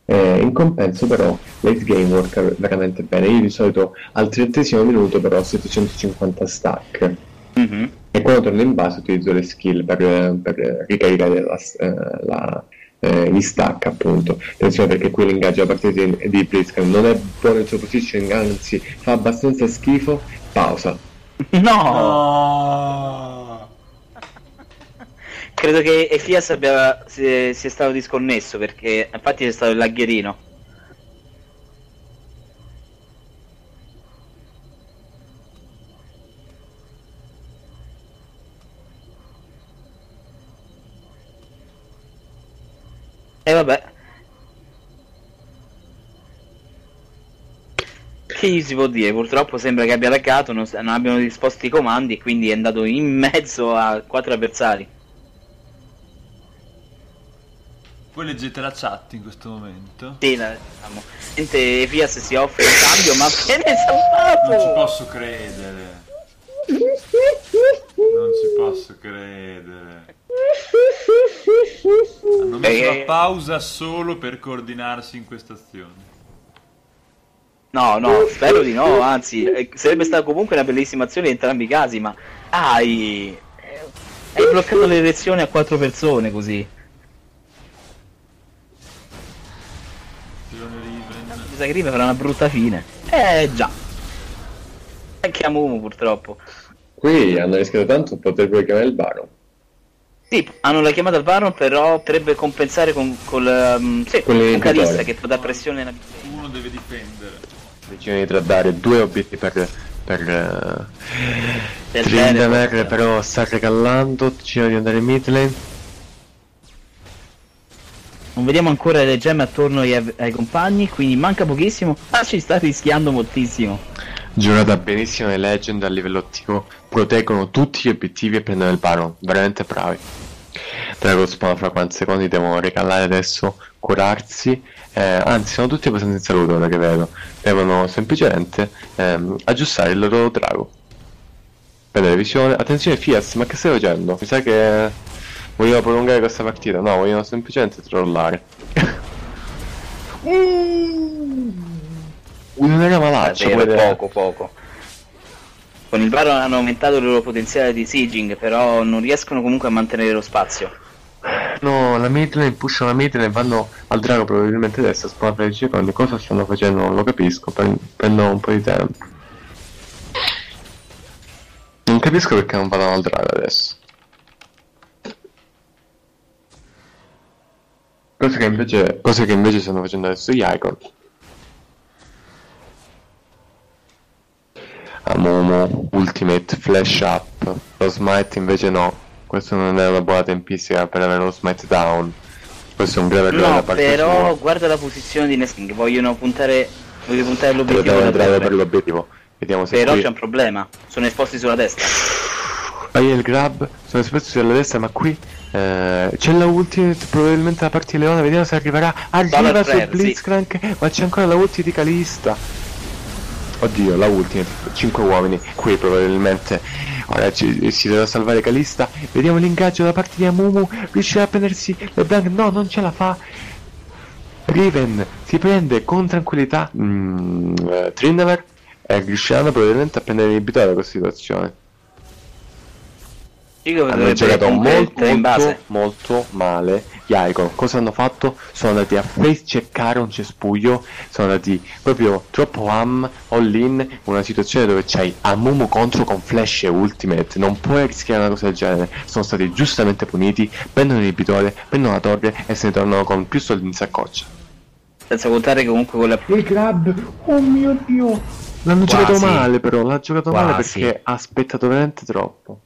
In compenso però late game worka veramente bene. Io di solito al 30° minuto però ho 750 stack Mhm. e quando torno in base utilizzo le skill per ricaricare gli stack appunto. Attenzione perché qui l'ingaggio da parte di Blitzcrank non è buono il suo positioning, anzi fa abbastanza schifo. Pausa. No! No! Credo che Efias sia stato disconnesso perché infatti è stato il laghierino. E vabbè. Che gli si può dire? Purtroppo sembra che abbia laggato, non abbiano disposto i comandi e quindi è andato in mezzo a 4 avversari. Voi leggete la chat in questo momento? Sì, diciamo. Niente, Efias si offre in cambio, ma viene Non ci salvato! posso credere. Non ci posso credere. Hanno messo la pausa solo per coordinarsi in questa azione. No, no, spero di no, anzi, sarebbe stata comunque una bellissima azione in entrambi i casi, ma hai bloccato le elezioni a 4 persone così. Tirone Riven. Mi sa che Riven farà una brutta fine. Già. Anche a Mumu purtroppo. Qui hanno rischiato tanto, potrebbero chiamare il Baron. Sì, hanno la chiamata al Baron, però potrebbe compensare con l'inibitore. Calista che può dare pressione nella Uno deve difendere. Decisione di tradare due obiettivi per del Tryndamere, teleport. però sta regallando, decide di andare in mid lane. Non vediamo ancora le gemme attorno ai compagni, quindi manca pochissimo, ma ci sta rischiando moltissimo. Giocata benissimo le Legend a livello attivo, proteggono tutti gli obiettivi e prendono il Baron, veramente bravi. Drago spawn fra 40 secondi, devono regallare adesso, curarsi, anzi sono tutti abbastanza in salute ora che vedo, devono semplicemente aggiustare il loro drago. Vedere visione, attenzione Fias, ma che stai facendo? Mi sa che vogliono prolungare questa partita, no, vogliono semplicemente trollare. Un'area malaccia, Davvero, poco. Con il Baron hanno aumentato il loro potenziale di sieging, però non riescono comunque a mantenere lo spazio. No, la mid lane, pushano la mid lane e vanno al drago probabilmente adesso, spawn per 10 secondi, cosa stanno facendo non lo capisco, prendono un po' di tempo. Non capisco perché non vadano al drago adesso. Cose che invece stanno facendo adesso gli Icon. Amumu, Ultimate, Flash Up, lo Smite invece no. Questo non è una buona tempistica per avere lo Smite down. Questo è un grave errore No, da parte però sua. guarda la posizione di Nesting, voglio puntare all'obiettivo Deve da entrare per terra. l'obiettivo. Vediamo se Però qui... c'è un problema, sono esposti sulla destra. Vai il grab, sono esposti sulla destra, ma qui c'è la ultimate probabilmente da parte di Leone, vediamo se arriverà. Arriva Solar su Flare, Blitzcrank, ma c'è ancora la ulti di Calista. Oddio, la ultimate, 5 uomini, qui probabilmente. Ora si deve salvare Calista, vediamo l'ingaggio da parte di Amumu, riuscirà a prendersi LeBlanc, no, non ce la fa. Riven si prende con tranquillità Tryndamere e riusciranno probabilmente a prendere l'inibitore da questa situazione. Hanno giocato molto male gli Icon. Cosa hanno fatto? Sono andati a face checkare un cespuglio, sono andati proprio troppo all in una situazione dove c'hai Amumu contro con flash e ultimate, non puoi rischiare una cosa del genere. Sono stati giustamente puniti, prendono l'inibitore, prendono la torre e se ne tornano con più soldi in saccoccia. Senza contare che comunque con la... Il grab, oh mio dio, l'hanno giocato male però, l'ha giocato male perché ha aspettato veramente troppo.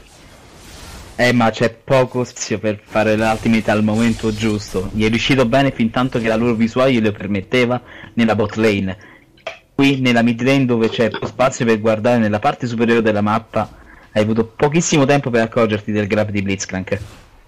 Ma c'è poco spazio per fare l'ultimate al momento giusto. Gli è riuscito bene fin tanto che la loro visuale glielo permetteva nella bot lane. Qui nella mid lane dove c'è più spazio per guardare nella parte superiore della mappa hai avuto pochissimo tempo per accorgerti del grab di Blitzcrank.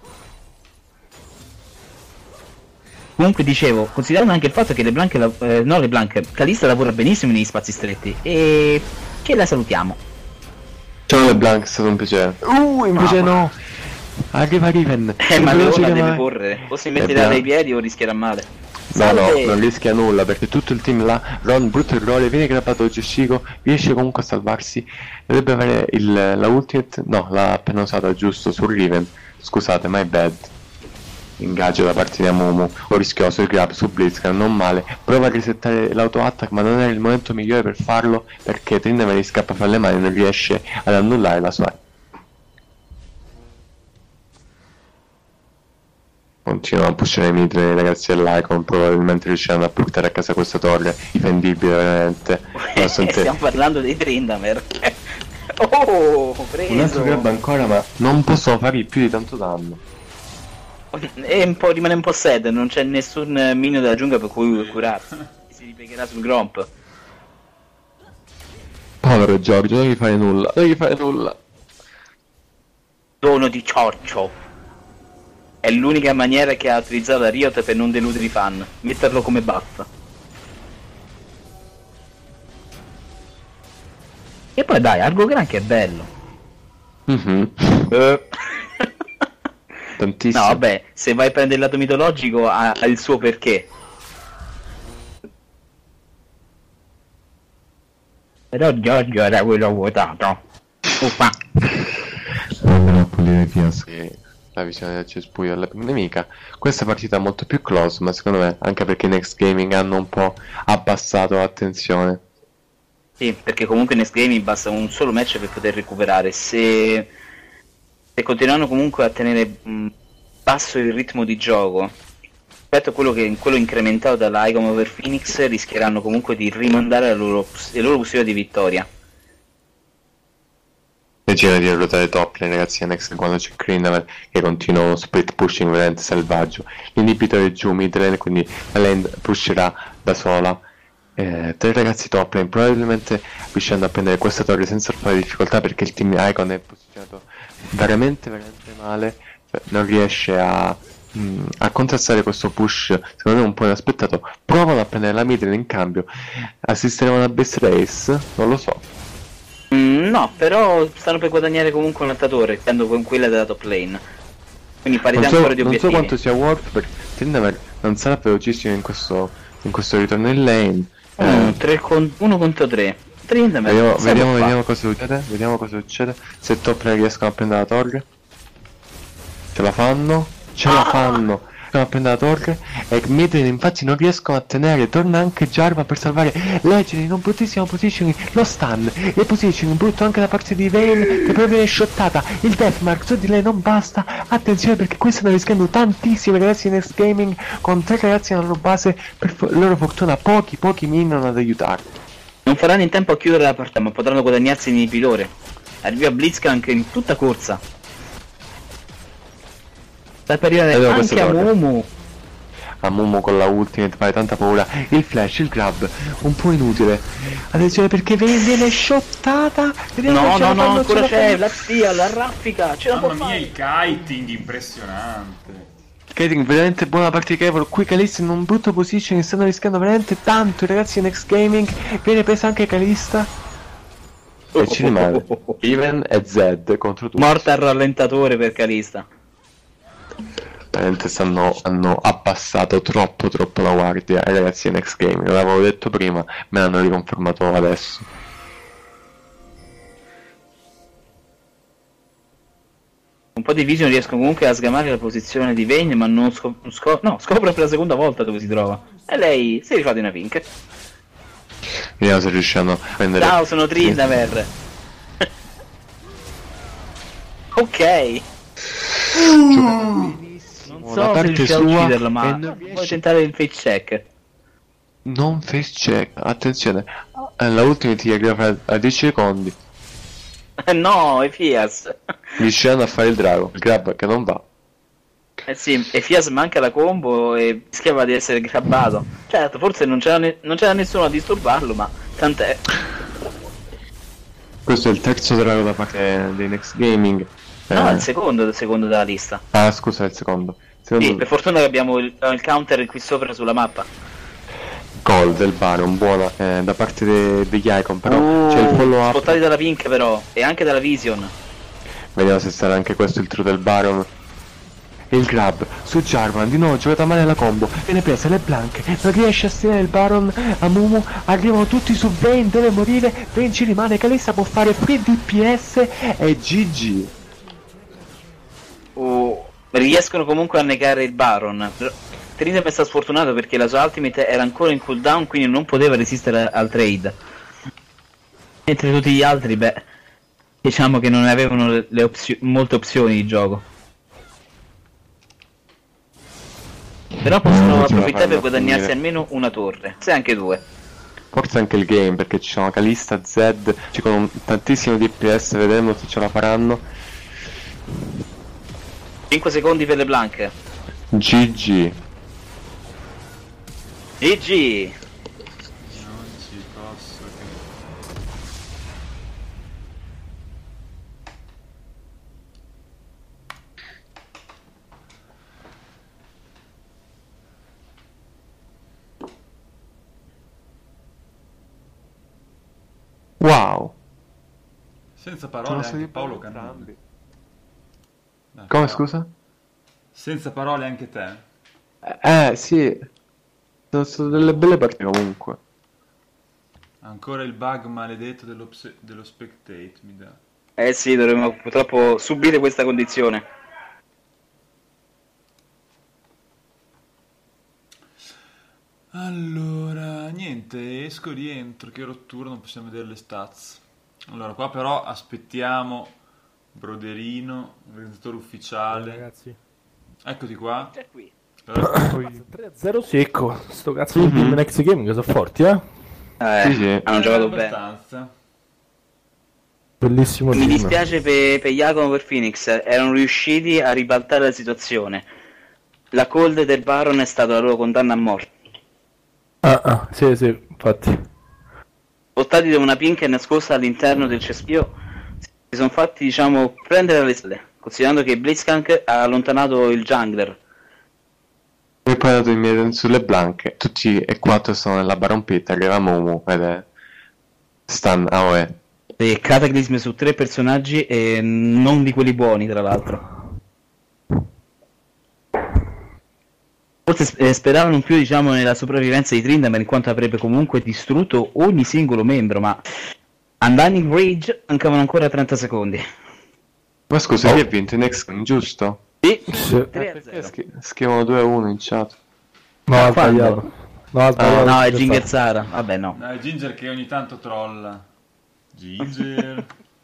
Comunque dicevo, considerando anche il fatto che Calista lavora benissimo negli spazi stretti e che la salutiamo. Ciao LeBlanc, è stato un piacere. Invece no! Arriva Riven. Ma Veloce Leona deve chiamare. correre, o si mette da dai piedi o rischierà male. No, Salve! non rischia nulla perché tutto il team là, Ron, brutto errore, viene grabbato Geshigo, riesce comunque a salvarsi, dovrebbe avere la ultimate, no, l'ha appena usata giusto su Riven, scusate, my bad. Ingaggio da parte di Amumu, ho rischioso il grab su Blitzcrank, non male, prova a resettare l'auto-attack ma non è il momento migliore per farlo perché Tryndamere gli scappa fra le mani e non riesce ad annullare la sua. Continuano a pushare Mitre, ragazzi dell'Icon, probabilmente riusciranno a portare a casa questa torre, difendibile veramente. Stiamo parlando dei Tryndamere. Oh, preso! Un altro grab ancora, ma non possono fargli più di tanto danno. Rimane un po' sad, non c'è nessun minion della giungla per cui curarsi. Si ripiegherà sul Gromp. Povero Giorgio, non gli fare nulla, non gli fare nulla. Dono di ciorcio. È l'unica maniera che ha utilizzato la Riot per non deludere i fan. Metterlo come buff. E poi dai, Argogran che è bello. Tantissimo. No, vabbè, se vai a prendere il lato mitologico ha il suo perché. Però Giorgio era quello votato. Uffa. Andiamo a pulire via la visione del cespuglio della nemica. Questa partita è molto più close, ma secondo me anche perché i Next Gaming hanno un po' abbassato l'attenzione. Sì, perché comunque in Next Gaming basta un solo match per poter recuperare. Se continuano comunque a tenere basso il ritmo di gioco rispetto a quello incrementato dalla Icon over Phoenix, rischieranno comunque di rimandare le loro possibilità di vittoria. Decine di ruotare top lane, ragazzi, next quando c'è Tryndamere che continua uno split pushing veramente selvaggio. L'inibitore è giù mid lane, quindi la lane pusherà da sola. Tre ragazzi top lane, probabilmente riuscendo a prendere questa torre senza fare difficoltà perché il team Icon è posizionato veramente male, cioè, non riesce a contrastare questo push, secondo me un po' inaspettato. Provano a prendere la mid lane in cambio, assisteremo a una best race, non lo so. No, però stanno per guadagnare comunque un attatore, stando con quella della top lane. Quindi parità ancora di obiettivi. Non so quanto sia worth perché Tryndamere non sarà velocissimo in questo ritorno in lane. 1 contro 3. Tryndamere. Vediamo cosa succede. Se top lane riescono a prendere la torre. Ce la fanno. Riescono a prendere la torre e Midlane infatti non riescono a tenere. Torna anche Jarvan per salvare Legend in un bruttissimo positioning, lo stun, il positioning brutto anche da parte di Vayne che però viene shottata. Il deathmark su di lei non basta, attenzione perché qui stanno rischiando tantissimi ragazzi in Next Gaming con 3 ragazzi nella loro base. Per loro fortuna pochi minion ad aiutarli. Non faranno in tempo a chiudere la partita, ma potranno guadagnarsi l'inibitore. Arriva Blitzcrank in tutta corsa. Sta per arrivare anche a Mumu con la ultimate, fare tanta paura. Il flash, il grab, un po' inutile. Attenzione perché viene shottata. No, ancora c'è la spia, la raffica. Ce la può Mamma mia, fare. il kiting impressionante. Kiting, veramente buona partita Evil. Qui Kalista in un brutto position, stanno rischiando veramente tanto i ragazzi di Next Gaming. Viene presa anche Kalista. E ci rimane Even e Zed contro tutti. Morta al rallentatore per Kalista. Veramente hanno abbassato troppo la guardia ai ragazzi di Next Gaming. L'avevo detto prima, me l'hanno riconfermato adesso. Un po' di Vision riescono comunque a sgamare la posizione di Vayne, ma non scopre per la seconda volta dove si trova. E lei si è rifata una pink. Vediamo se riusciranno a prendere. Ciao, sono Tryndamere. Ok. Non so se riuscirà a ucciderlo, ma vuoi tentare il face check? Non face check, attenzione. La ultimate ti arriva a 10 secondi. No, è Fias. Riusciranno a fare il drago, il grab che non va. Eh sì, e Fias manca la combo e rischiava di essere grabbato. Certo, forse non c'era nessuno a disturbarlo, ma tant'è. Questo è il terzo drago da parte dei Next Gaming. No, il secondo della lista. Ah, scusa, è il secondo. Sì, per fortuna che abbiamo il counter qui sopra sulla mappa. Gol del Baron, buona da parte degli Icon, però c'è il follow up. Spottati dalla Pink però, e anche dalla Vision. Vediamo se sarà anche questo il true del Baron. il grab su Jarvan, di nuovo giocata male la combo, viene presa LeBlanc, non riesce a stilare il Baron a Mumu, arrivano tutti su Vayne, deve morire, Vayne ci rimane, Kalista può fare free DPS e GG. Riescono comunque a negare il Baron. Trinidad è stato sfortunato perché la sua ultimate era ancora in cooldown, quindi non poteva resistere al trade. Mentre tutti gli altri, beh, diciamo che non avevano molte opzioni di gioco. Però possono approfittare per guadagnarsi almeno una torre, se anche due. Forse anche il game, perché ci sono Kalista, Zed, ci sono tantissimi DPS, vedremo se ce la faranno. 5 secondi per LeBlanc. GG. GG. Non ci posso Wow. Senza parole anche Paolo Cannoni. entrambi. Dai, Come però. scusa? Senza parole anche te. Sì. Sono state delle belle partite comunque. Ancora il bug maledetto dello spectate mi dà. Eh sì, dovremmo purtroppo subire questa condizione. Allora, niente, esco, rientro, che rottura, non possiamo vedere le stats. Allora, qua però aspettiamo Broderino, il presentatore ufficiale. Ragazzi, Eccoti qua. C'è qui. Allora, poi 3-0 secco. Sto cazzo di team Next Game che sono forti, eh? Sì, sì. Hanno giocato bene. abbastanza. Bellissimo Mi team. dispiace per Jacopo e per Phoenix, erano riusciti a ribaltare la situazione. La cold del Baron è stata la loro condanna a morte. Sì, infatti. Portati da una pinca nascosta all'interno del cespio, si sono fatti, diciamo, prendere alle spalle, considerando che Blitzcrank ha allontanato il jungler. E poi ha dato il mio sulle blanche. Tutti e quattro sono nella Baron Pit, arriva Momo ed è Stan AOE. E Cataclysm su 3 personaggi e non di quelli buoni, tra l'altro. Forse speravano più, diciamo, nella sopravvivenza di Tryndamere, in quanto avrebbe comunque distrutto ogni singolo membro, ma Undying Rage mancavano ancora 30 secondi. Ma scusa, chi ha vinto in Next Game, giusto? Sì, Sì. 3-0. Scrivono 2-1 in chat. No, ha quando? sbagliato. No, ha sbagliato. No, è Ginger Sara. Vabbè, no. Dai, Ginger che ogni tanto trolla. Ginger.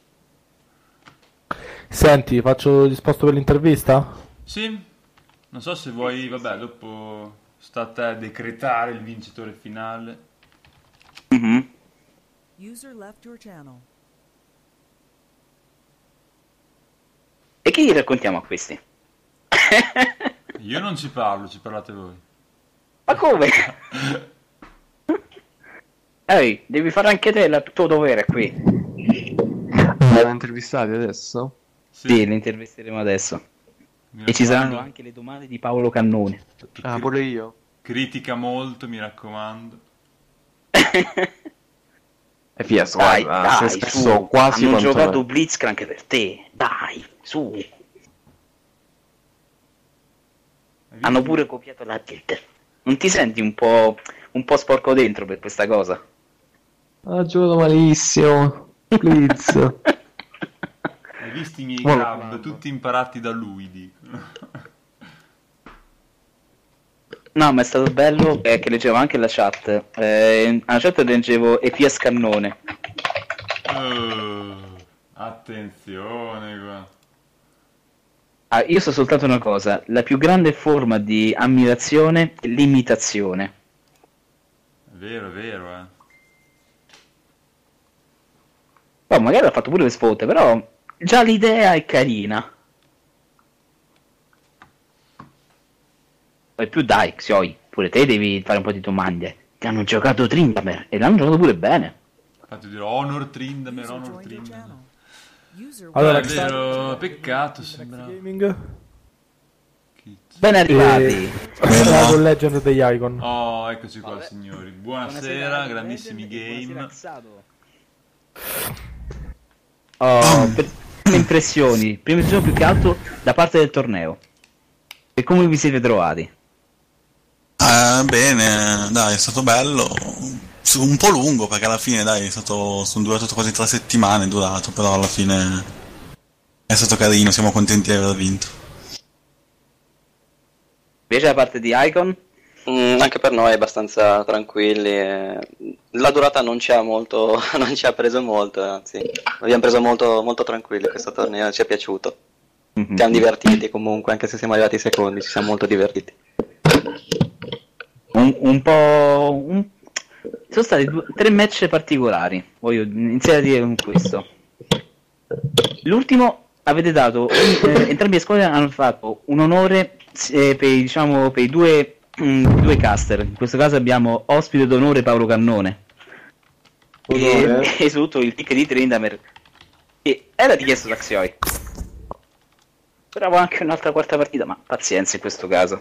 Senti, faccio il disposto per l'intervista? Sì, non so se vuoi, vabbè, dopo sta a te decretare il vincitore finale. Mhm. User left your channel. E che gli raccontiamo a questi? Io non ci parlo, ci parlate voi. Ma come? Ehi, devi fare anche te il tuo dovere qui. L'hanno intervistati adesso? Sì, Sì, le intervisteremo adesso. mi E ci saranno raccomando, anche le domande di Paolo Cannone. Ah, pure io. critica molto, mi raccomando. E via, Dai, guarda, dai, si è su. spesso quasi Hanno quanto giocato me. Blitzcrank per te. Dai, su. Hai visto? Hanno pure copiato la build. Non ti senti un po' sporco dentro per questa cosa? Ha giocato malissimo. Please. Hai visto i miei Buono, grab, buono. tutti imparati da lui, dicono. No, ma è stato bello che leggevo anche la chat. Alla chat leggevo EPS Cannone. Attenzione qua. Ah, io so soltanto una cosa. La più grande forma di ammirazione è l'imitazione. È vero, eh. Poi magari ha fatto pure le sfotte, però già l'idea è carina. Poi più dai, Xioi, pure te devi fare un po' di domande. Che hanno giocato Tryndamere e l'hanno giocato pure bene. Infatti dirò Honor Tryndamere, User Honor joined your Tryndamere. channel. User Allora, È vero, peccato, Next sembra. Gaming. Ben arrivati. Era con Legend degli Icon. Oh, eccoci qua signori. Buonasera, grandissimi game. Oh, prime impressioni, primo gioco più che altro da parte del torneo. E come vi siete trovati? Bene, dai, è stato bello. Un po' lungo perché alla fine, dai, sono durato quasi 3 settimane, è durato, però alla fine è stato carino, siamo contenti di aver vinto. Invece da parte di Icon? Anche per noi è abbastanza tranquilli. La durata non ci ha molto, non ci ha preso molto, anzi, abbiamo preso molto, molto tranquilli questo torneo, ci è piaciuto. Mhm. Siamo divertiti comunque, anche se siamo arrivati secondi, ci siamo molto divertiti. Un po'. Sono stati 3 match particolari. Voglio iniziare a dire con questo. L'ultimo avete dato. Entrambe le squadre hanno fatto un onore per i due caster. In questo caso abbiamo ospite d'onore Paolo Cannone. E soprattutto il pick di Trindamer. Che era richiesto da Xioi. Speravo anche un'altra quarta partita, ma pazienza in questo caso.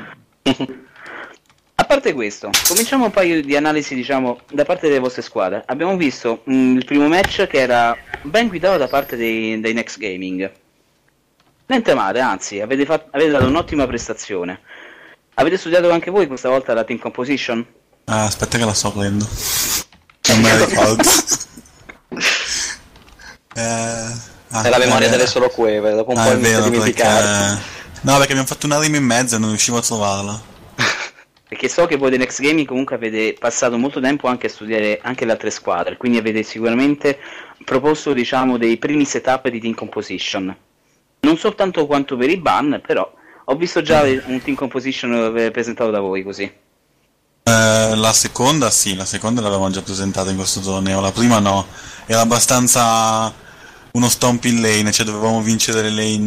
A parte questo, cominciamo un paio di analisi, diciamo, da parte delle vostre squadre. Abbiamo visto il primo match che era ben guidato da parte dei Next Gaming. Niente male, anzi, avete dato un'ottima prestazione. Avete studiato anche voi questa volta la team composition? Aspetta che la sto aprendo. Non me la ricordo. È la memoria delle solo cueve, dopo un po' è inizio a vero, dimenticarsi. No, perché abbiamo fatto una rima in mezzo e non riuscivo a trovarla. Perché so che voi dei Next Gaming comunque avete passato molto tempo anche a studiare anche le altre squadre, quindi avete sicuramente proposto, diciamo, dei primi setup di team composition. Non soltanto quanto per i ban, però ho visto già un team composition presentato da voi così. La seconda sì, la seconda l'avevamo già presentata in questo torneo, la prima no, era abbastanza uno stomp in lane, cioè dovevamo vincere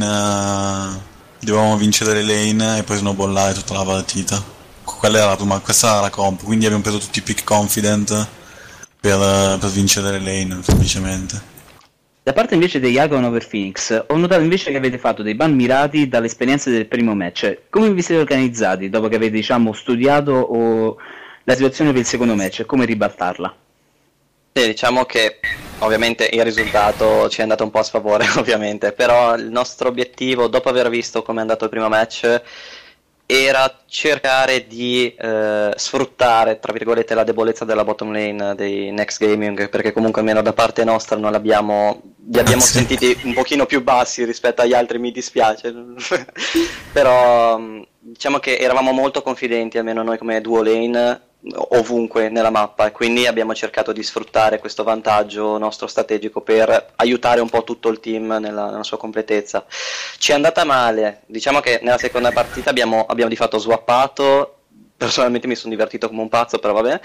le lane e poi snowballare tutta la partita. Quella era la prima, questa era la comp, quindi abbiamo preso tutti i pick confident per vincere le lane, semplicemente. Da parte invece degli Icon over Phoenix, ho notato invece che avete fatto dei ban mirati dall'esperienza del primo match. Come vi siete organizzati dopo che avete, diciamo, studiato la situazione per il secondo match e come ribaltarla? Sì, diciamo che ovviamente il risultato ci è andato un po' a sfavore, ovviamente, però il nostro obiettivo, dopo aver visto come è andato il primo match, era cercare di sfruttare, tra virgolette, la debolezza della bottom lane dei Next Gaming, perché comunque almeno da parte nostra li abbiamo sentiti un pochino più bassi rispetto agli altri, mi dispiace. Però diciamo che eravamo molto confidenti, almeno noi come duo lane, ovunque nella mappa, e quindi abbiamo cercato di sfruttare questo vantaggio nostro strategico per aiutare un po' tutto il team nella sua completezza. Ci è andata male, diciamo che nella seconda partita abbiamo di fatto swappato, personalmente mi sono divertito come un pazzo, però vabbè.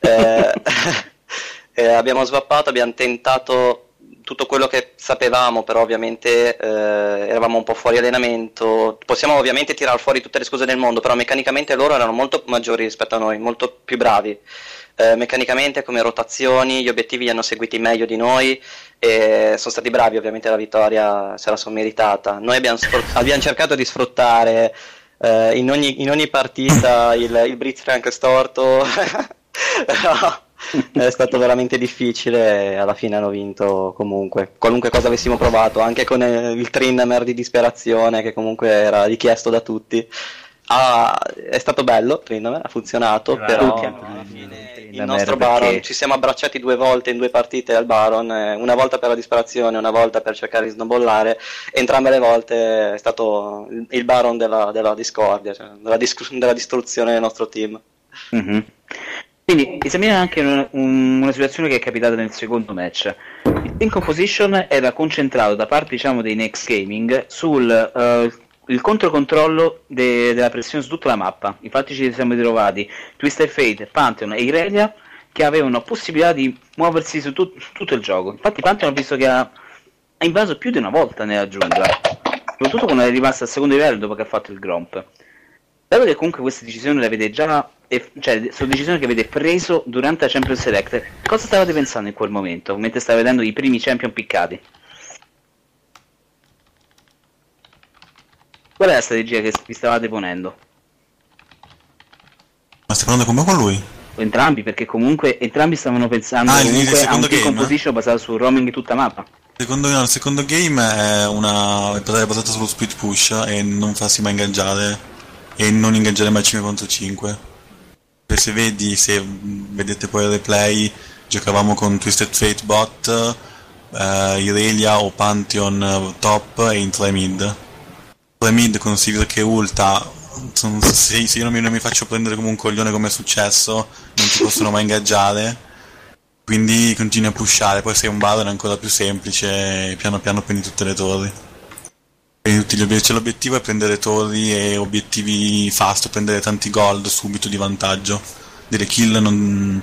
Abbiamo swappato, abbiamo tentato tutto quello che sapevamo, però ovviamente eravamo un po' fuori allenamento. Possiamo ovviamente tirar fuori tutte le scuse del mondo, però meccanicamente loro erano molto maggiori rispetto a noi, molto più bravi. Meccanicamente, come rotazioni, gli obiettivi li hanno seguiti meglio di noi e sono stati bravi, ovviamente la vittoria se la sono meritata. Noi abbiamo cercato di sfruttare in ogni partita il Blitzcrank storto, però è stato veramente difficile e alla fine hanno vinto comunque. Qualunque cosa avessimo provato, anche con il Trindamer di disperazione che comunque era richiesto da tutti. È stato bello, Trindamer, ha funzionato, però alla fine il nostro Baron, ci siamo abbracciati 2 volte in 2 partite al Baron, una volta per la disperazione, una volta per cercare di snowballare, entrambe le volte è stato il Baron della discordia, cioè della distruzione del nostro team. Mm-hmm. Quindi esaminiamo anche una situazione che è capitata nel secondo match. Il team composition era concentrato da parte, diciamo, dei Next Gaming sul il controllo della pressione su tutta la mappa. Infatti ci siamo ritrovati Twisted Fate, Pantheon e Irelia che avevano possibilità di muoversi su tutto il gioco. Infatti Pantheon ho visto che ha invaso più di una volta nella giungla, soprattutto quando è rimasto al secondo livello dopo che ha fatto il Gromp. Dato che comunque queste decisioni le avete già, cioè sono decisioni che avete preso durante la Champion Select, cosa stavate pensando in quel momento, mentre stavate vedendo i primi champion piccati? Qual è la strategia che vi stavate ponendo? Ma stai parlando con me o con lui? Entrambi, perché comunque entrambi stavano pensando comunque a un team composition basato su roaming tutta mappa. Il secondo game è basata sullo split push e non farsi mai ingaggiare e non ingaggiare mai 5 contro 5. Se vedete poi il replay, giocavamo con Twisted Fate bot, Irelia o Pantheon top e in 3 mid. 3 mid con Sivir che ulta, se io non mi faccio prendere come un coglione come è successo, non ti possono mai ingaggiare, quindi continui a pushare, poi sei un Baron è ancora più semplice e piano piano prendi tutte le torri. L'obiettivo è prendere torri e obiettivi fast, prendere tanti gold subito di vantaggio. Delle kill non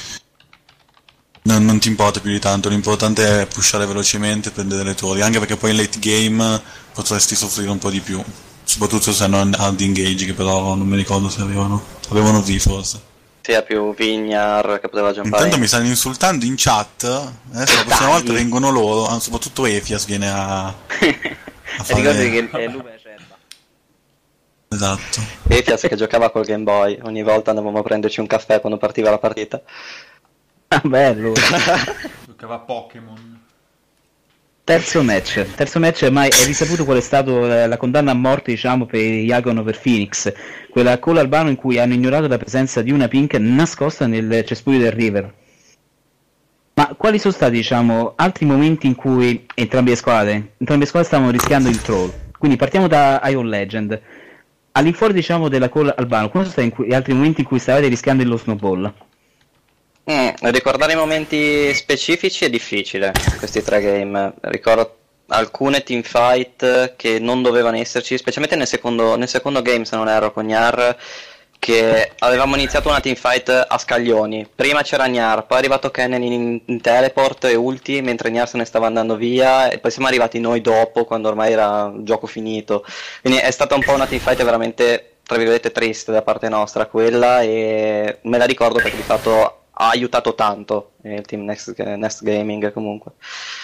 ti importa più di tanto, l'importante è pushare velocemente e prendere le torri, anche perché poi in late game potresti soffrire un po' di più, soprattutto se hanno hard engage, che però non mi ricordo se avevano V forse. Sì, ha più Vignar che poteva giocare. Intanto mi stanno insultando in chat, adesso la prossima volta vengono loro, soprattutto Efias viene a fare... Ricordi che è Lupe Cerba. Esatto. Efias che giocava col Game Boy, ogni volta andavamo a prenderci un caffè quando partiva la partita. Ah, bello. Giocava a Pokémon. Terzo match, ma è risaputo qual è stato la condanna a morte, diciamo, per Iagon over Phoenix, quella call albano in cui hanno ignorato la presenza di una pink nascosta nel cespuglio del River. Ma quali sono stati, diciamo, altri momenti in cui entrambe le squadre stavano rischiando il troll? Quindi partiamo da Ion Legend. All'infuori, diciamo, della call albano, quali sono stati gli altri momenti in cui stavate rischiando lo snowball? Ricordare i momenti specifici è difficile, questi 3 game. Ricordo alcune teamfight che non dovevano esserci, specialmente nel secondo game, se non erro, con Gnar, che avevamo iniziato una teamfight a scaglioni. Prima c'era Gnar, poi è arrivato Kennen in teleport e ulti mentre Gnar se ne stava andando via, e poi siamo arrivati noi dopo, quando ormai era il gioco finito. Quindi è stata un po' una teamfight veramente, tra virgolette, triste da parte nostra quella, e me la ricordo perché di fatto ha aiutato tanto il team Next Gaming comunque.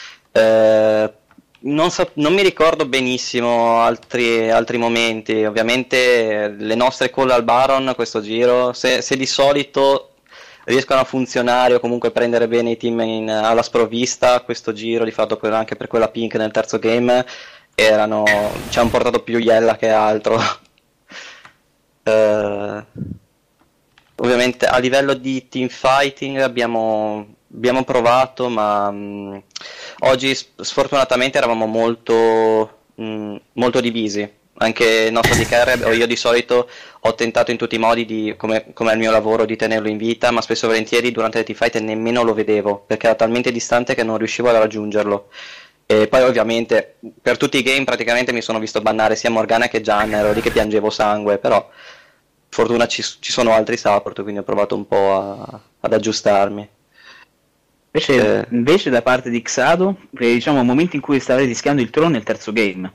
Non mi ricordo benissimo altri momenti. Ovviamente le nostre call al Baron questo giro, se di solito riescono a funzionare o comunque prendere bene i team alla sprovvista, questo giro di fatto anche per quella pink nel terzo game ci hanno portato più iella che altro. Ovviamente a livello di team fighting abbiamo provato, ma oggi sfortunatamente eravamo molto divisi. Anche il nostro DKR, o io di solito ho tentato in tutti i modi, come è il mio lavoro, di tenerlo in vita, ma spesso e volentieri durante le teamfight nemmeno lo vedevo, perché era talmente distante che non riuscivo a raggiungerlo. E poi ovviamente per tutti i game praticamente mi sono visto bannare sia Morgana che Gian, ero lì che piangevo sangue, però fortuna ci sono altri support, quindi ho provato un po' ad aggiustarmi. Invece da parte di Xado, diciamo momenti in cui stavate rischiando il trono nel terzo game.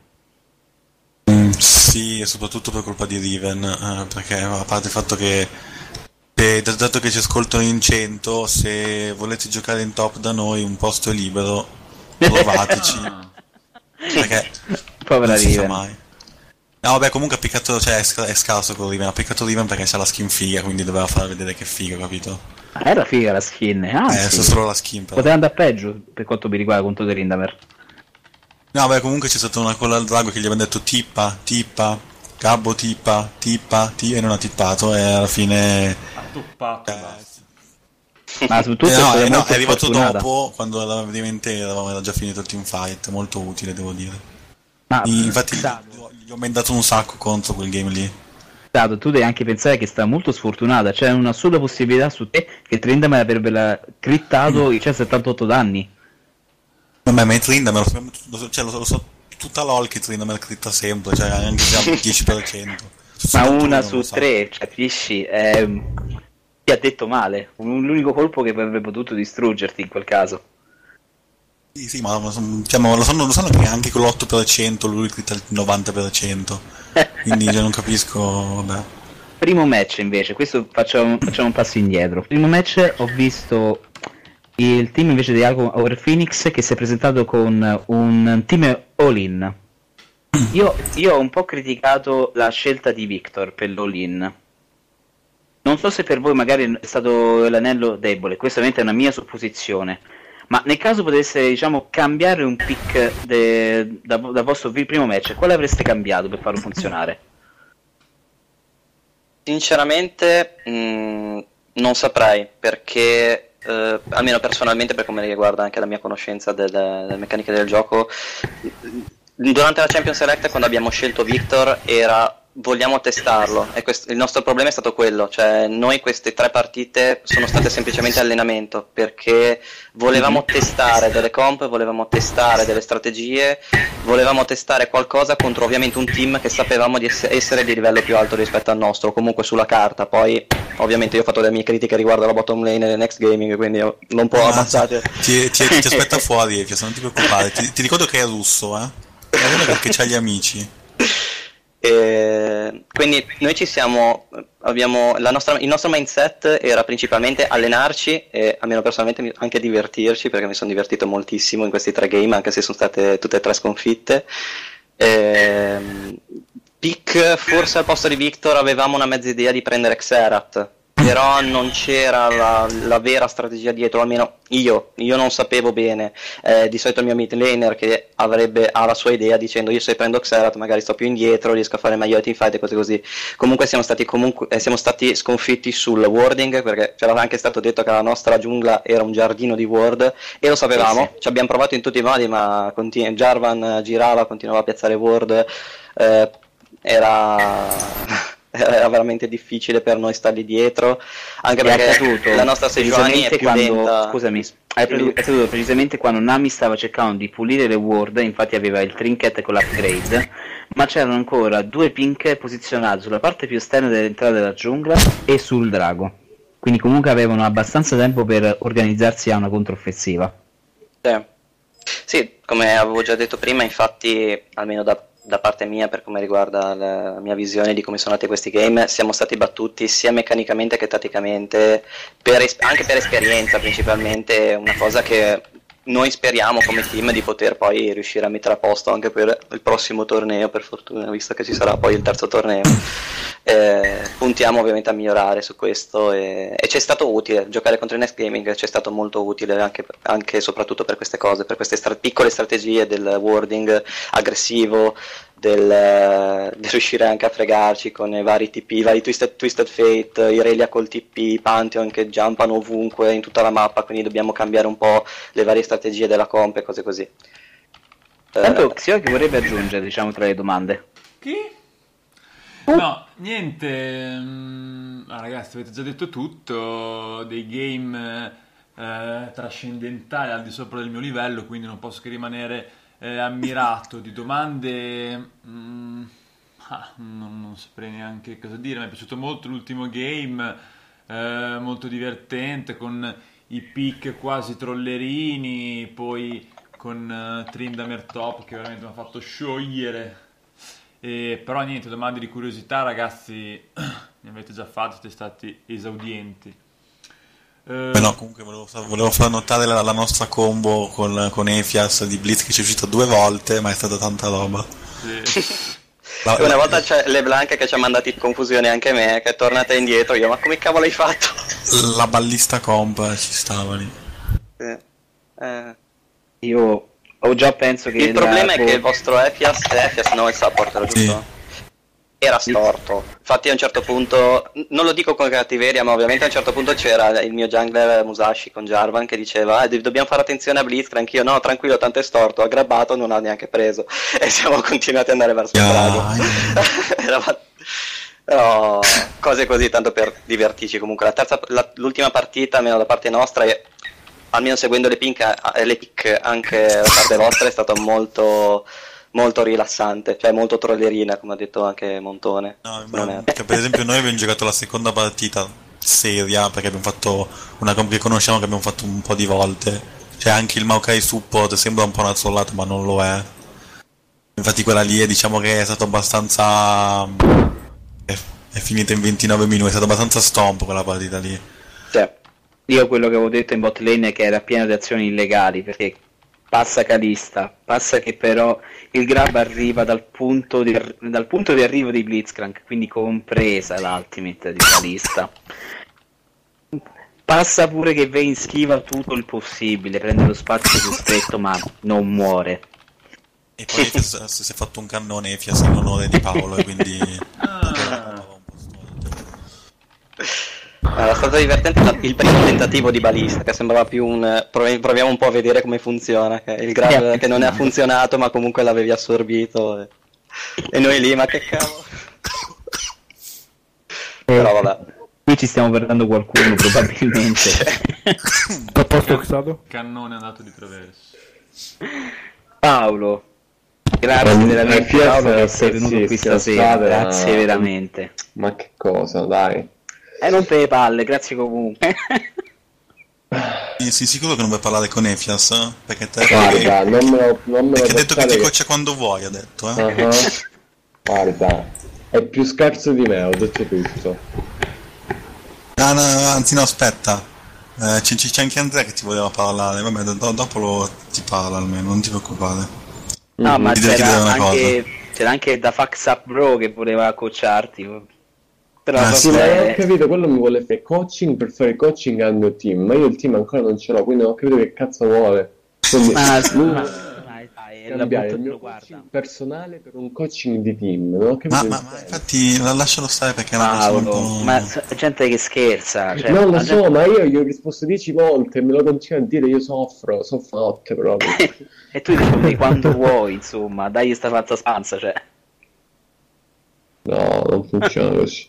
Sì, e soprattutto per colpa di Riven, perché a parte il fatto che dato che ci ascoltano in 100, se volete giocare in top da noi un posto è libero, provateci. Perché povera non si sa Riven. mai. No, vabbè, comunque ha piccato, cioè è scarso con Riven, ha piccato Riven perché c'ha la skin figa, quindi doveva far vedere che è figo, capito? Era figa la skin, anzi, solo la skin però. poteva andare peggio per quanto mi riguarda contro The Rindamer. No, beh, comunque c'è stata una colla al drago che gli aveva detto tippa, Gabbo tippa, e non ha tippato, e alla fine... Ha toppato e basta. Ma su tutto è arrivato sfortunata. dopo, quando era già finito il teamfight, molto utile, devo dire. Ma Infatti Xado, gli ho mendato un sacco contro quel game lì. tu devi anche pensare che sta molto sfortunata, c'è una sola possibilità su te che Trindamer avrebbe crittato i 78 danni. Vabbè, ma Trindamer, lo so, tutta LOL che Trindamer critta sempre, cioè anche se ha il 10%. Ma una su 3, capisci? Ti ha detto male, l'unico colpo che avrebbe potuto distruggerti in quel caso. Sì, ma lo sanno che anche con l'8% lui critta il 90%, quindi non capisco, vabbè. Primo match invece, questo facciamo un passo indietro. Primo match ho visto il team invece di Iagon over Phoenix che si è presentato con un team all-in. Io ho un po' criticato la scelta di Victor per l'all-in. Non so se per voi magari è stato l'anello debole, questa ovviamente è una mia supposizione. Ma nel caso potesse, diciamo, cambiare un pick dal vostro primo match, quale avreste cambiato per farlo funzionare? Sinceramente, non saprei, perché almeno personalmente, per come riguarda anche la mia conoscenza delle meccaniche del gioco, durante la Champions Select, quando abbiamo scelto Victor, era vogliamo testarlo, e il nostro problema è stato quello, cioè noi queste 3 partite sono state semplicemente allenamento, perché volevamo testare delle comp, volevamo testare delle strategie, volevamo testare qualcosa contro ovviamente un team che sapevamo di essere di livello più alto rispetto al nostro, comunque sulla carta. Poi ovviamente io ho fatto le mie critiche riguardo alla bottom lane nelle Next Gaming, quindi non può ammazzare. Ti aspetta fuori, Efia, non ti preoccupare. Ti ricordo che è russo, È uno perché c'ha gli amici. Quindi noi il nostro mindset era principalmente allenarci e, almeno personalmente, anche divertirci, perché mi sono divertito moltissimo in questi 3 game, anche se sono state tutte e 3 sconfitte. Pick, forse al posto di Victor avevamo una mezza idea di prendere Xerath, però non c'era la vera strategia dietro, almeno io non sapevo bene. Di solito il mio mid laner che ha la sua idea dicendo io se prendo Xerath magari sto più indietro, riesco a fare meglio le teamfight e cose così. Comunque siamo stati sconfitti sul warding, perché c'era anche stato detto che la nostra giungla era un giardino di ward, e lo sapevamo, sì. Ci abbiamo provato in tutti i modi, ma Jarvan girava, continuava a piazzare ward, era veramente difficile per noi stargli dietro, anche perché la nostra Sejuani è più lenta. Scusami, è accaduto precisamente quando Nami stava cercando di pulire le ward, infatti aveva il trinket con l'upgrade, ma c'erano ancora 2 pink posizionati sulla parte più esterna dell'entrata della giungla e sul drago, quindi comunque avevano abbastanza tempo per organizzarsi a una controffensiva. Sì, come avevo già detto prima, infatti, almeno da parte mia, per come riguarda la mia visione di come sono andati questi game, siamo stati battuti sia meccanicamente che tatticamente, anche per esperienza principalmente, una cosa che noi speriamo come team di poter poi riuscire a mettere a posto anche per il prossimo torneo, per fortuna, visto che ci sarà poi il terzo torneo. Puntiamo ovviamente a migliorare su questo, e ci è stato utile giocare contro il Next Gaming, ci è stato molto utile anche e soprattutto per queste cose, per queste piccole strategie del warding aggressivo, del riuscire anche a fregarci con i vari TP, i vari Twisted Fate, Irelia col TP, Pantheon che jumpano ovunque in tutta la mappa, quindi dobbiamo cambiare un po' le varie strategie della comp e cose così. Tanto Xio che vorrebbe aggiungere, diciamo, tra le domande. Chi? No, niente, ragazzi, avete già detto tutto, dei game trascendentali al di sopra del mio livello, quindi non posso che rimanere ammirato. Di domande non saprei neanche cosa dire. Mi è piaciuto molto l'ultimo game, molto divertente, con i pick quasi trollerini, poi con Tryndamere top che veramente mi ha fatto sciogliere. Però niente, domande di curiosità, ragazzi, ne avete già fatte, siete stati esaudienti. No, comunque volevo far notare la nostra combo con Efias di Blitz, che ci è uscita 2 volte, ma è stata tanta roba. Sì. Una volta c'è LeBlanc che ci ha mandato in confusione anche me, che è tornata indietro, io ma come cavolo hai fatto? La ballista comp ci stava lì. Io già penso che il problema è che il vostro Efias no, il support era giusto? Sì. Era storto, infatti a un certo punto, non lo dico con cattiveria, ma ovviamente a un certo punto c'era il mio jungler Musashi con Jarvan che diceva dobbiamo fare attenzione a Blitzcrank, io no, tranquillo, tanto è storto, ha grabbato, non ha neanche preso, e siamo continuati ad andare verso il drago. Però cose così, tanto per divertirci. Comunque l'ultima partita, almeno da parte nostra, almeno seguendo le pick anche da parte vostra, è stata molto rilassante, cioè molto trollerina, come ha detto anche Montone. No, perché per esempio noi abbiamo giocato la seconda partita seria, perché abbiamo fatto una comp che conosciamo, che abbiamo fatto un po' di volte, cioè anche il Maokai support sembra un po' una zollata, ma non lo è. Infatti quella lì diciamo che è stato abbastanza è finita in 29 minuti, è stata abbastanza stomp quella partita lì. Sì. Io quello che avevo detto in bot lane è che era piena di azioni illegali, perché passa Kalista, passa che però il grab arriva dal punto di arrivo di Blitzcrank, quindi compresa l'ultimate di Kalista. Passa pure che Vayne schiva tutto il possibile, prende lo spazio più stretto ma non muore. E poi si è fatto un cannone Efias in onore di Paolo, e quindi stato divertente il primo tentativo di balista, che sembrava più un proviamo un po' a vedere come funziona, che il grab che non ha funzionato ma comunque l'avevi assorbito e noi lì, ma che cavolo. Però vabbè. Qui ci stiamo perdendo qualcuno probabilmente. A posto Xato? Cannone andato di traverso. Paolo, grazie veramente Fiat, Paolo che sei sì, venuto qui sì, stasera, state, grazie veramente. Ma che cosa, dai. Rompe le palle, grazie comunque. Sei sicuro che non vuoi parlare con Efias? Perché te Guarda, non me lo perché ha detto che portare ti coccia quando vuoi, ha detto, eh? Ah, guarda, è più scarso di me, ho detto tutto. Ah, no, anzi no, aspetta. C'è anche Andrea che ti voleva parlare. Vabbè, dopo ti parla almeno, non ti preoccupare. No, ma Ti devo chiedere una c'era anche da Fax Up Bro che voleva coacharti. Però Ah, Sì, vabbè. ma ho capito, quello mi vuole fare coaching per fare coaching al mio team, ma io il team ancora non ce l'ho, quindi non ho capito che cazzo vuole. Quindi lui Dai, la cambiare butto il mio guarda. coaching personale per un coaching di team, non ho capito Ma il senso. infatti lascialo stare perché è una cosa un Paolo, po'... ma c'è gente che scherza, cioè, Non lo la so, ma io gli ho risposto 10 volte e me lo continua a dire, io soffro notte proprio. e tu rispondi quando vuoi, insomma, dai sta fatta spanza, cioè. No, non funziona così.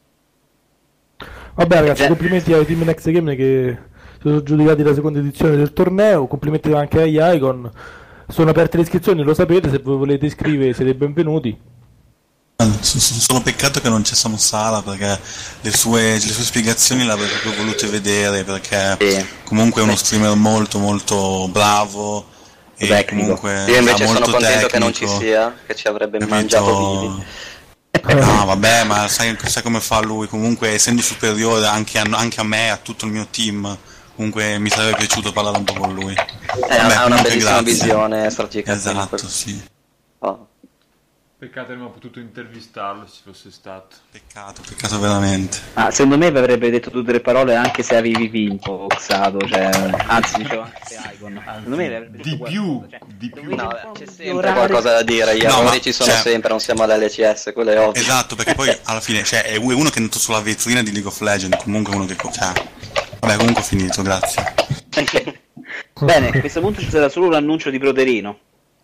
Vabbè ragazzi, Cioè- complimenti ai team Next Game che si sono giudicati la seconda edizione del torneo, complimenti anche agli Icon. Sono aperte le iscrizioni, lo sapete, se voi volete iscrivervi siete benvenuti. Solo peccato che non c'è Samu Sala perché le sue spiegazioni le avrei proprio volute vedere perché Sì. comunque è uno streamer molto molto bravo e Tecnico. comunque Io invece molto sono contento che non ci tecnico, sia, che ci avrebbe capito? mangiato vivi. No, vabbè, ma sai come fa lui? Comunque, essendo superiore anche a me, a tutto il mio team, comunque mi sarebbe piaciuto parlare un po' con lui. Vabbè, Ha una comunque bellissima grazie. visione strategica. Esatto, sì. Oh. Peccato che non ho potuto intervistarlo se ci fosse stato. Peccato veramente. Ah, secondo me vi avrebbe detto 2 o 3 parole anche se avevi vinto, Xato, cioè, anzi dicevo anche Icon. Secondo me vi avrebbe detto Di più, qualcosa, cioè, di più. No, dovete un po' c'è sempre migliorare. qualcosa da dire, gli No, errori ma- ci sono cioè- sempre, non siamo all'LCS, quello è ovvio. Esatto, perché poi alla fine, cioè, è uno che è andato sulla vetrina di League of Legends, comunque uno che... Cioè, vabbè, comunque ho finito, grazie. Bene, a questo punto ci sarà solo l'annuncio di Broderino.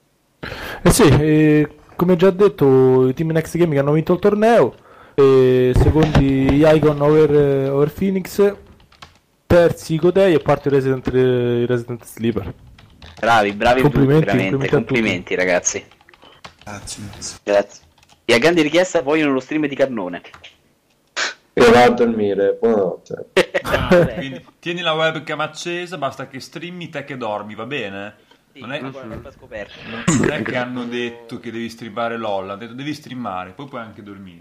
Sì, come già detto, i team Next Game che hanno vinto il torneo, secondi gli Icon over Phoenix, terzi Codei e quarto il Resident Sleeper. Bravi tutti, Complimenti, veramente, complimenti a tutti. complimenti ragazzi. Grazie. Grazie. E a grande richiesta vogliono lo stream di Cannone. Io vado a dormire, buonanotte. Quindi tieni la webcam accesa, basta che streami te che dormi, va bene? Non è, scoperto. non è che hanno detto che devi streamare LOL, hanno detto devi streamare, poi puoi anche dormire.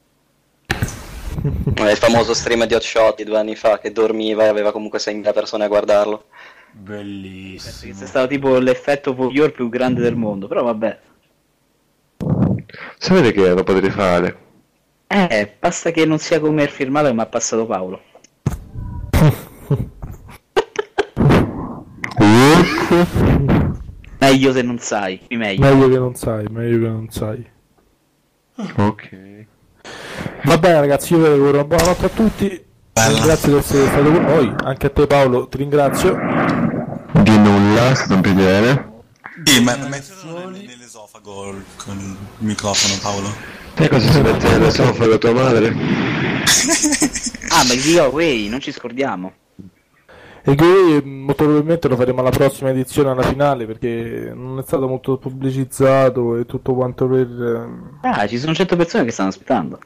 Il famoso stream di Hotshot di 2 anni fa che dormiva e aveva comunque 6.000 persone a guardarlo. Bellissimo. È stato tipo l'effetto voyeur più grande del mondo, però vabbè. Sapete che lo potrei fare? Basta che non sia come il firmato che mi ha passato Paolo. Meglio se non sai, qui meglio. Meglio che non sai, meglio che non sai. Ok. Va bene ragazzi, io vi auguro una buona notte a tutti. Bella. Grazie di essere stato con noi, anche a te Paolo ti ringrazio. Di nulla, è stato un piacere. Sì, ma mettilo nell'esofago con il microfono, Paolo. Te cosa si mette nell'esofago tua madre? Ah, ma il giveaway, non ci scordiamo. E che molto probabilmente lo faremo alla prossima edizione, alla finale, perché non è stato molto pubblicizzato e tutto quanto per... Ah, ci sono 100 persone che stanno aspettando.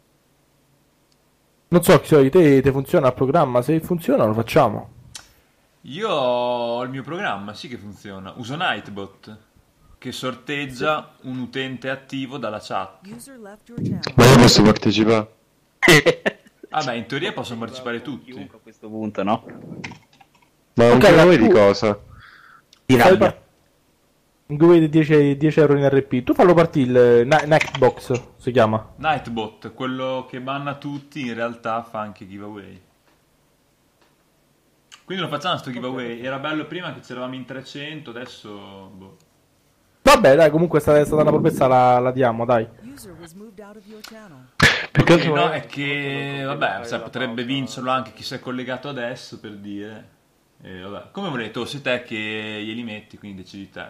Non so, te funziona il programma, se funziona lo facciamo. Io ho il mio programma, sì che funziona. Uso Nightbot, che sorteggia un utente attivo dalla chat. User left your channel. Ma io posso partecipare? Vabbè, in teoria possono partecipare tutti. Chiunque a questo punto, no? Ma un Ok, giveaway di tu- cosa? Di rabbia. In cui vedi 10 euro in RP. Tu fallo partire il Nightbox, si chiama. Nightbot, quello che banna tutti, in realtà fa anche giveaway. Quindi lo facciamo sto giveaway. Era bello prima che c'eravamo in 300, adesso... boh. Vabbè, dai, comunque è stata una promessa, la diamo, dai. User was moved out of your channel. Perché Ok, no, è che vabbè, sai, potrebbe vincerlo anche chi si è collegato adesso, per dire. Vabbè. Come volete, o sei te che glieli metti, quindi decidi te.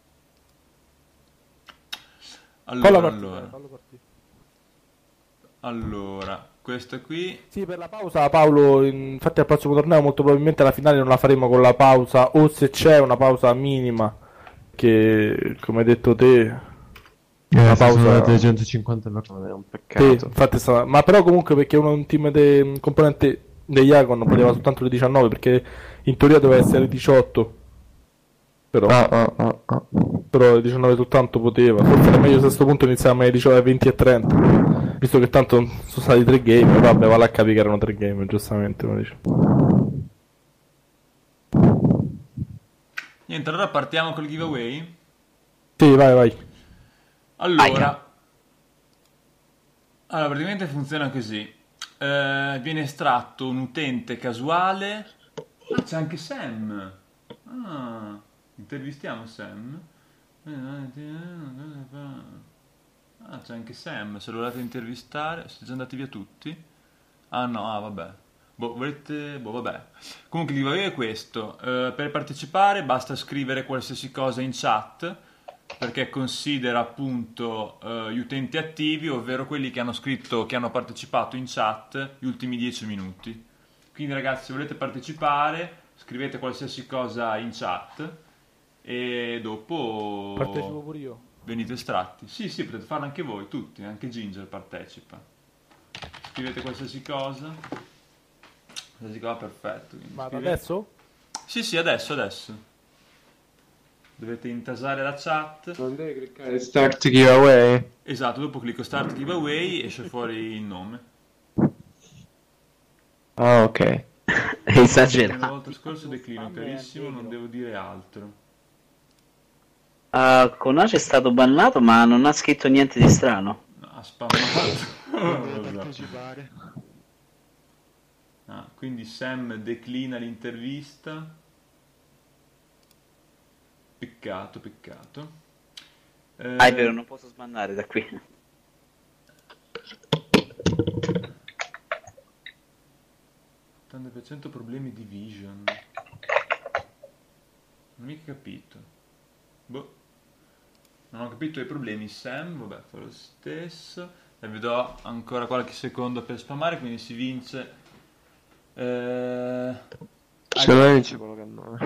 Allora, questa qui. Sì, per la pausa, Paolo, infatti al prossimo torneo molto probabilmente la finale non la faremo con la pausa, o se c'è una pausa minima, che come hai detto te, una pausa... 350 per è un Sì, peccato. infatti ma però comunque perché un team un componente degli Icon poteva soltanto le 19, perché in teoria doveva essere le 18. Però però le 19 soltanto poteva. Forse era meglio se a questo punto iniziamo alle 19, 20 e 30. Visto che tanto sono stati 3 game, vabbè, vale a capire che erano 3 game, giustamente, come dice. Niente, allora partiamo col giveaway. Sì, vai. Allora, praticamente funziona così. Viene estratto un utente casuale. Ah, c'è anche Sam. Ah, intervistiamo Sam. Ah, c'è anche Sam. Se lo volete intervistare, siete già andati via tutti? Ah no, vabbè. Volete... vabbè. Comunque il giveaway è questo. Per partecipare basta scrivere qualsiasi cosa in chat, perché considera appunto gli utenti attivi, ovvero quelli che hanno scritto, che hanno partecipato in chat gli ultimi 10 minuti. Quindi ragazzi, se volete partecipare, scrivete qualsiasi cosa in chat e dopo Partecipo pure io. venite estratti. Sì, potete farlo anche voi, tutti, anche Ginger partecipa. Scrivete qualsiasi cosa. Qualsiasi cosa, perfetto. Quindi Ma da scrivete... adesso? Sì, adesso. Dovete intasare la chat. Non devi cliccare Start Giveaway? Esatto, dopo clicco Start Giveaway, esce fuori il nome. Ah, ok. È La esagerato. volta scorsa declino, carissimo, non devo dire altro. Con Ace è stato bannato, ma non ha scritto niente di strano. No, ha spammato. Partecipare. Quindi Sam declina l'intervista. Peccato. È vero, non posso sbannare da qui. 80% problemi di vision. Non ho mica capito. Non ho capito i problemi. Sam, vabbè, fa lo stesso. E vi do ancora qualche secondo per spammare, quindi si vince. Se no vince quello che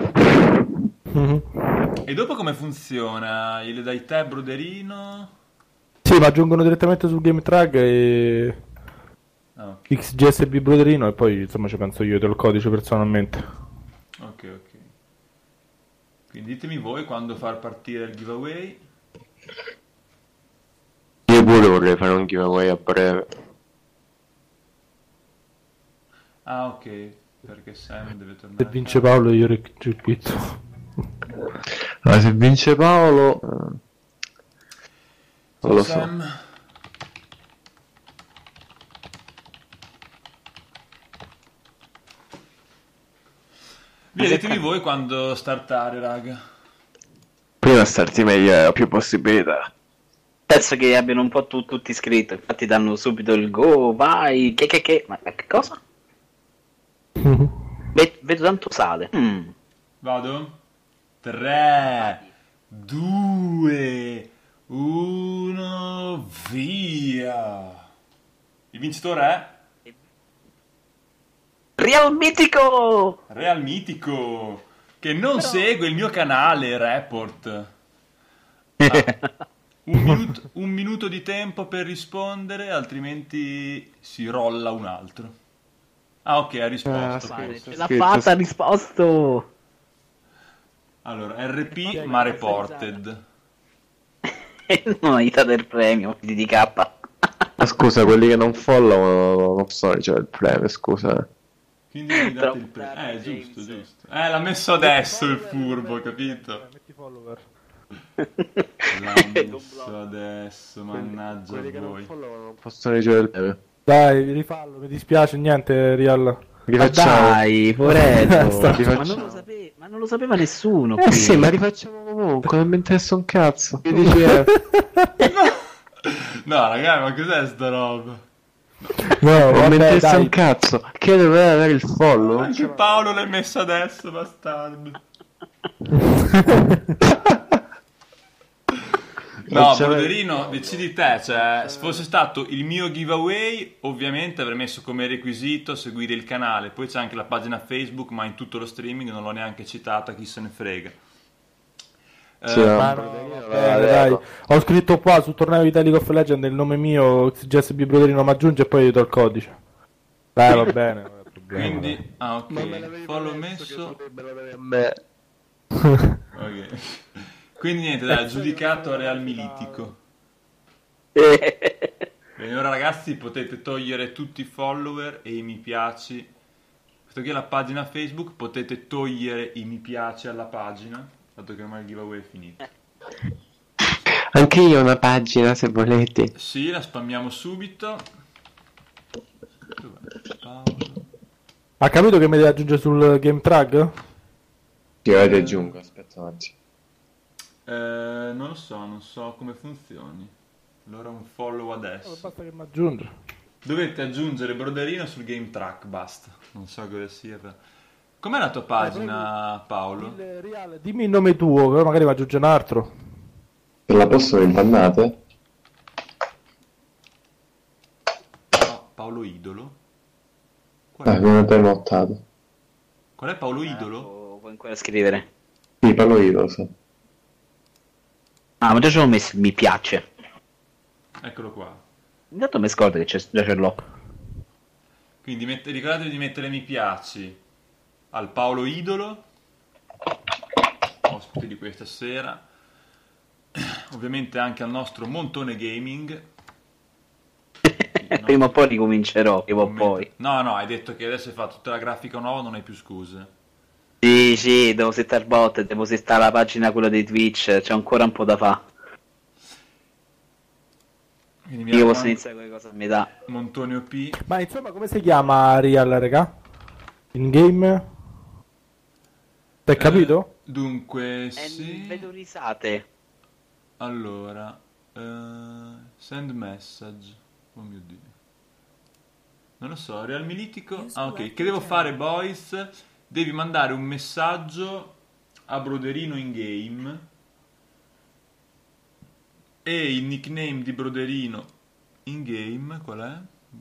hanno. E dopo come funziona? Gliele dai te, broderino? Sì, ma aggiungono direttamente sul game track e... Ok. XGSB Broderino e poi insomma ci penso io, te lo codice personalmente. Ok. Quindi ditemi voi quando far partire il giveaway. Io pure vorrei fare un giveaway a breve. Ah, ok, perché Sam deve tornare. Se vince Paolo io requito. Allora, se vince Paolo... non lo so. Sam. Ditemi voi quando startare, raga. Prima starti meglio, più possibilità. Penso che abbiano un po' tutti iscritto, infatti danno subito il go, vai, che, ma che cosa? Vedo tanto sale. Vado? 3, 2, 1, via! Il vincitore è... Real Mitico! Real Mitico, che non segue il mio canale, Report. Un minuto di tempo per rispondere, altrimenti si rolla un altro. Ah, ok, ha risposto. Ce l'ha fatta, ha risposto! Allora, RP ma reported. Non hai dato il premio, DDK. Ma scusa, quelli che non followano non possono ricevere il premio, scusa. Quindi mi date il premio. Giusto. L'ha messo adesso il furbo, capito? Metti follower. L'ha messo adesso, mannaggia Quelli che non voi. followano non possono ricevere il premio. Dai, rifallo, mi dispiace, niente, Real. Rifacciamo. Dai, poveretto. Rifacciamo. Ma non lo sapeva nessuno. Sì, ma rifacciamo comunque, non mi interessa un cazzo. 15 euro. No, ragazzi, ma cos'è sta roba? No, Non mi vabbè, interessa dai. un cazzo. Che doveva avere il follow? Anche Paolo l'hai messo adesso, bastardo. No, Broderino, decidi te, cioè, se fosse stato il mio giveaway, ovviamente avrei messo come requisito seguire il canale, poi c'è anche la pagina Facebook, ma in tutto lo streaming non l'ho neanche citata, chi se ne frega. Ma no, vabbè, dai. Ho scritto qua sul torneo di League of Legends il nome mio, XGSB Broderino mi aggiunge e poi gli do il codice. Dai, va bene. Non è problema, Quindi, ok, follow messo, Beh, ok. Quindi niente, dai, giudicato a Real Militico. Bene, ora ragazzi potete togliere tutti i follower e i mi piaci. Questo qui è la pagina Facebook, potete togliere i mi piace alla pagina, dato che ormai il giveaway è finito. anche io ho una pagina se volete. Sì, la spammiamo subito. Dov'è? Paolo. Ha capito che mi deve aggiungere sul game track? Io ti aggiungo, aspetta un attimo. Non lo so, non so come funzioni. Allora un follow adesso. Basta che mi aggiunge. Dovete aggiungere Broderino sul game track, basta. Non so cosa sia. Com'è la tua pagina, Paolo? Il Real, dimmi il nome tuo, però magari mi aggiunge un altro. Se la possono impannate? Paolo Idolo? Non ho prenotato. Qual è Paolo Idolo? Puoi ancora scrivere. Sì, parlo io, lo so. Ah, ma già ci ho messo il mi piace. Eccolo qua. Intanto mi scordo che già ce l'ho. Quindi ricordatevi di mettere mi piaci al Paolo Idolo, ospite di questa sera, ovviamente anche al nostro Montone Gaming. Prima o poi ricomincerò, prima o poi. No, hai detto che adesso hai fatto tutta la grafica nuova, non hai più scuse. Sì, devo settare bot, devo settare la pagina quella di Twitch, c'è ancora un po' da fare. Quindi Io posso iniziare con le cose a metà. Montone OP. Ma insomma, come si chiama Real, raga? In game? T'hai capito? Dunque, sì. Vedo risate. Allora, send message. Oh mio Dio. Non lo so, Real Militico. Ah, ok. Che devo fare, boys? Devi mandare un messaggio a Broderino in game e il nickname di Broderino in game qual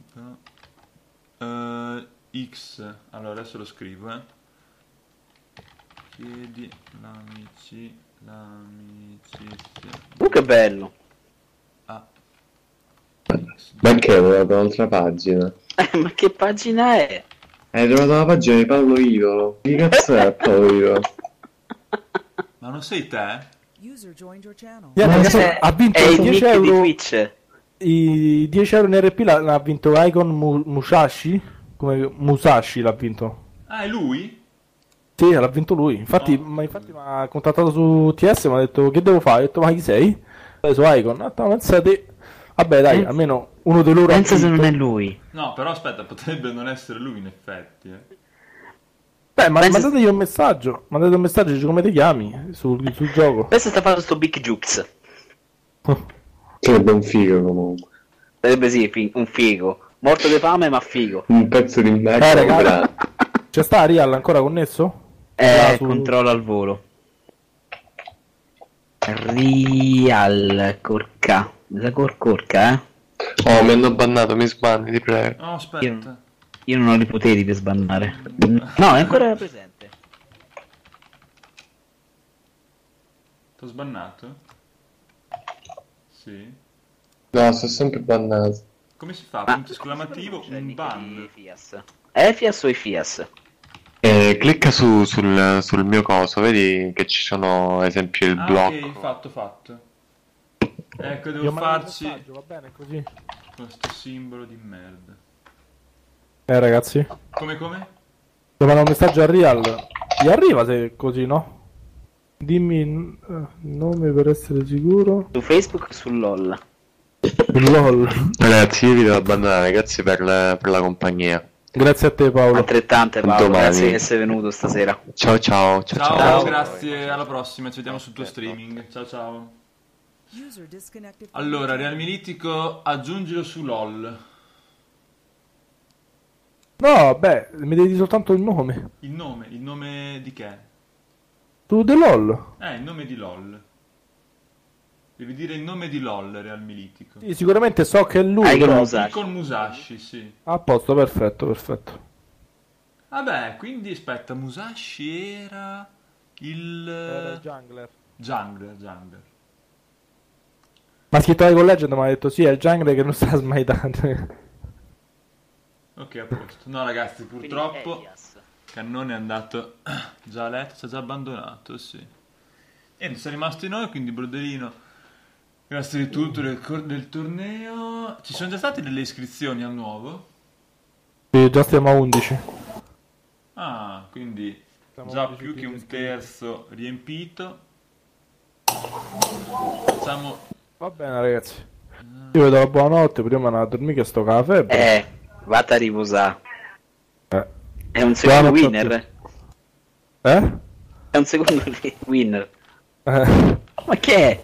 è? X. Allora adesso lo scrivo, chiedi l'amicizia. Che bello. Ah. Ma che ho trovato un'altra pagina? Ma che pagina è? Hai trovato la pagina di Paolo Idolo? Che cazzo è Paolo Idolo? Ma non sei te? User joined your channel. Ha vinto è i il 10 nick di euro. Twitch. I 10 euro in RP l'ha vinto Icon Musashi. Come Musashi l'ha vinto. Ah, è lui? Sì, l'ha vinto lui. Infatti mi ha contattato su TS e mi ha detto che devo fare. Ho detto ma chi sei? Su Icon. Ho detto, pensate. Vabbè dai, almeno uno di loro Pensa ha se vinto. non è lui. No, però aspetta, potrebbe non essere lui in effetti. Beh, ma Pensa- mandategli un messaggio. Mandate un messaggio, dice come ti chiami sul gioco. Pensa sta facendo sto Big Jukes. Sarebbe un figo comunque. Sarebbe sì, un figo. Morto di fame ma figo. Un pezzo di merda. raga. C'è sta Arial ancora connesso? Su- Controllo al volo. Real Corca. La Corca, Oh, mi hanno bannato, mi sbanni, ti prego. No, aspetta. Io non ho i poteri per sbannare. No, è ancora presente. T'ho sbannato? Sì. No, sono sempre bannato. Come si fa? Punto esclamativo, un ban. Efias o Efias? Clicca sul mio coso, vedi che ci sono ad esempio il blocco. Ok, fatto. Ecco, Io devo mando un farci messaggio, va bene così. questo simbolo di merda. Ragazzi, Come? devo mandare un messaggio a Real. Gli arriva se è così, no? Dimmi il nome per essere sicuro. Su Facebook o su LOL? LOL. Ragazzi, io vi devo abbandonare, grazie per la compagnia. Grazie a te Paolo. Altrettante Paolo, Domani. grazie di essere venuto stasera. Ciao. Ciao, grazie, alla prossima, ci vediamo sul tuo streaming. Ciao. User disconnected from Allora, your Real channel. Militico, aggiungilo su LOL. No, beh, mi devi dire soltanto il nome. Il nome di che? Tu The LOL. Il nome di LOL. Devi dire il nome di LOL, Real Militico. Sì, sicuramente so che è lui. Hai però- Musashi. Con Musashi, sì. A posto, perfetto, perfetto. Vabbè, quindi aspetta, Musashi era il jungler. jungler. Ma ha scritto con Legend, ma ha detto sì, è il jungler che non sta smaitando. Ok, a posto. No, ragazzi, purtroppo Cannone è andato già a letto, ci ha già abbandonato, sì. E siamo rimasti noi, quindi Broderino, grazie di tutto del torneo. Ci sono già state delle iscrizioni al nuovo? Sì, già stiamo a 11. Ah, quindi Siamo già 11 più che un iscritti. terzo riempito. Facciamo... Va bene, ragazzi. Io vi do la buonanotte, prima andare a dormire che sto con la febbre. Vatti a riposare. Eh. È un secondo Buonanotte a winner. Eh? È un secondo winner. Eh. Ma che è?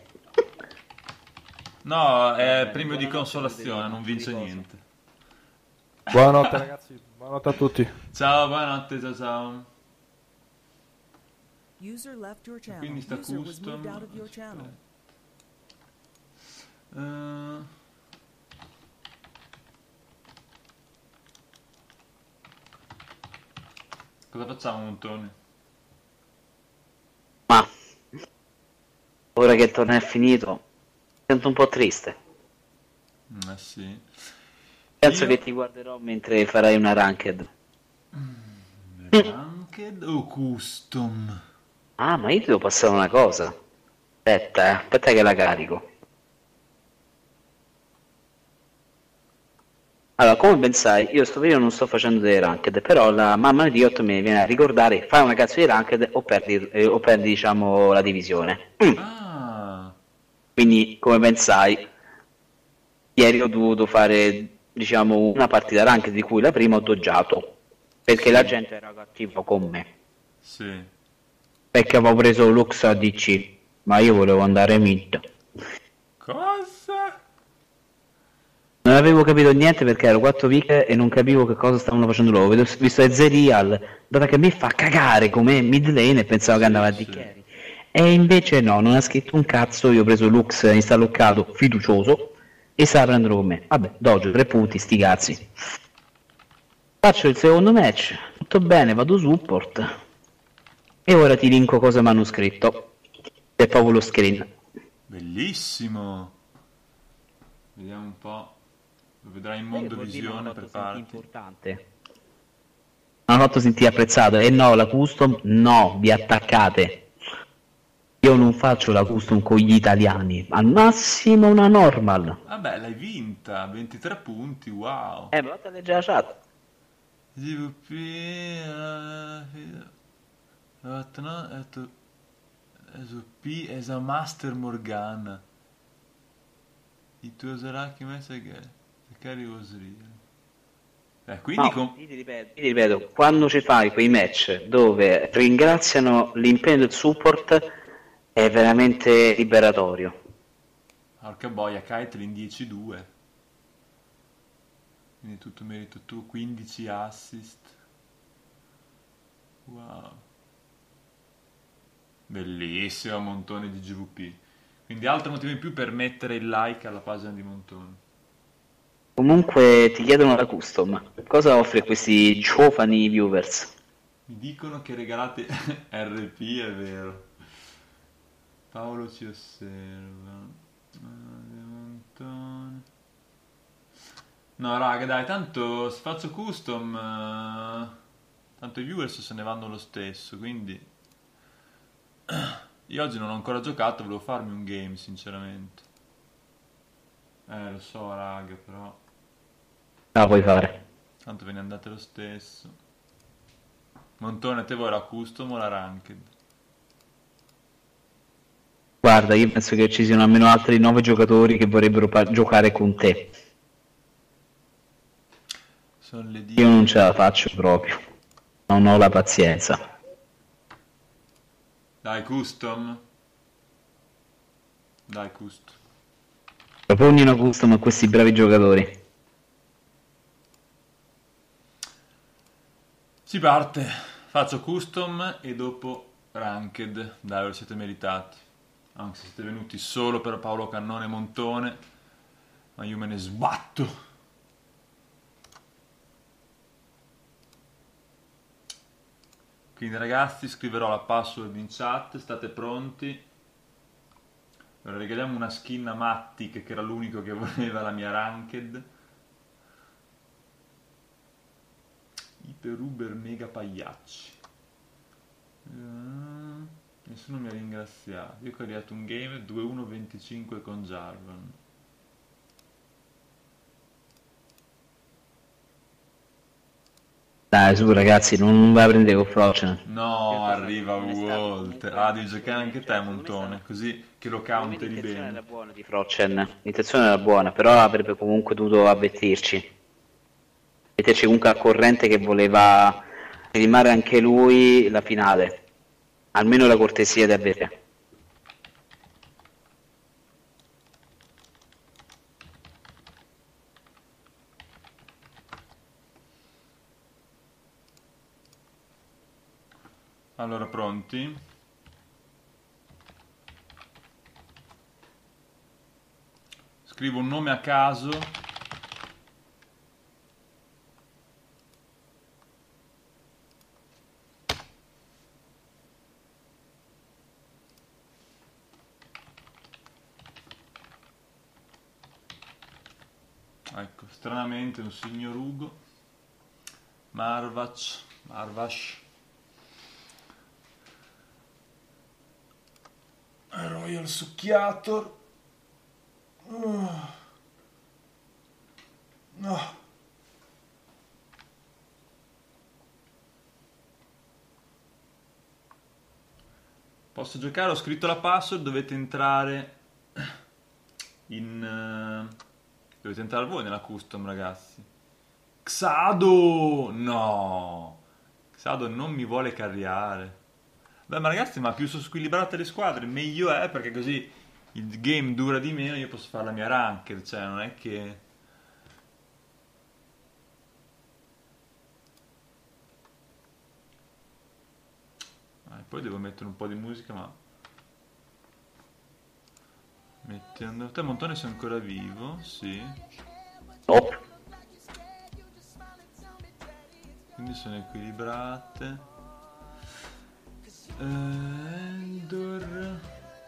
No, è premio di consolazione, non vince niente. Buonanotte, ragazzi. Buonanotte a tutti. Ciao, buonanotte, ciao. User left your channel. Quindi sta User was custom. moved out of your channel. Cosa facciamo, Montone? Ma ora che il torneo è finito, mi sento un po' triste. Sì. Penso Io- che ti guarderò mentre farai una ranked. Ranked o custom? Ah, ma io ti devo passare una cosa. Aspetta che la carico. Allora, come ben sai, io sto periodo non sto facendo dei ranked, però la mamma di Riot mi viene a ricordare, fai una cazzo di ranked o perdi diciamo, la divisione. Ah, Quindi, come ben sai, ieri ho dovuto fare, diciamo, una partita ranked di cui la prima ho doggiato, perché la gente era cattiva con me. sì. Perché avevo preso Lux ADC, ma io volevo andare mid. Cosa? Non avevo capito niente perché ero 4 week e non capivo che cosa stavano facendo loro. Ho visto Ezreal, data che mi fa cagare come mid lane e pensavo che andava a sì. di carry. E invece no, non ha scritto un cazzo, io ho preso Lux installoccato, fiducioso, e sta prendendo con me. Vabbè, doggio, 3 punti, sti cazzi. Faccio il secondo match, tutto bene, vado support. E ora ti linko cosa mi hanno scritto. È proprio lo screen. Bellissimo. Vediamo un po'. Lo vedrai in Mondovisione, preparati. Importante. Mi hanno fatto sentire apprezzato. E no, la custom, no, vi attaccate. Io non faccio la custom con gli italiani. Al massimo una normal. Vabbè, l'hai vinta. 23 punti, wow. Ma vado a leggere la chat. GVP... SP as a Master Morgana. I tuoi useracchi messa che cari quindi No, ti ripeto, quando ci fai quei match dove ringraziano l'impegno del support è veramente liberatorio. porca boia, Caitlyn 10-2. Quindi tutto merito tuo, 15 assist. Wow. Bellissimo Montone di GVP. Quindi altro motivo in più per mettere il like alla pagina di Montone. Comunque ti chiedono la custom. Cosa offre a questi giovani viewers? Mi dicono che regalate RP, è vero. Paolo ci osserva. Montone. No, raga, dai, tanto se faccio custom, tanto i viewers se ne vanno lo stesso, quindi io oggi non ho ancora giocato, volevo farmi un game, sinceramente. Lo so, raga, però La puoi fare. tanto ve ne andate lo stesso. Montone, a te vuoi la custom o la ranked? Guarda, io penso che ci siano almeno altri 9 giocatori che vorrebbero giocare con te. Sono le 10. Io non ce la faccio proprio. Non ho la pazienza. Dai, custom. Dai, custom. Proponi una custom a questi bravi giocatori. Si parte, faccio custom e dopo ranked, dai, ve lo siete meritati. Anche se siete venuti solo per Paolo Cannone Montone, ma io me ne sbatto. Quindi ragazzi, scriverò la password in chat, state pronti. Ora regaliamo una skin a Mattic, che era l'unico che voleva la mia ranked. Iper Uber mega pagliacci. Nessuno mi ha ringraziato. Io ho creato un game 2-1-25 con Jarvan. Dai, su ragazzi, non vai a prendere con Frozen. No, arriva Walter. Ah, devi giocare anche te, Montone, così che lo counteri L'intenzione bene. era buona di Frozen. L'intenzione era buona, però avrebbe comunque dovuto avvertirci. Metterci comunque al corrente che voleva rimare anche lui la finale. Almeno la cortesia di avere. Allora, pronti? Scrivo un nome a caso. Ecco, stranamente un signor Ugo. Marvash. Royal Succhiator. No. Posso giocare? Ho scritto la password, dovete entrare dovete entrare voi nella custom, ragazzi. Xado! No! Xado non mi vuole carriare. Beh, ma ragazzi, ma più sono squilibrate le squadre, meglio è, perché così il game dura di meno, io posso fare la mia ranked, cioè non è che... poi devo mettere un po' di musica, ma... Mettendo... Te, Montone, sei ancora vivo? Sì. Top. Quindi sono equilibrate. Endor.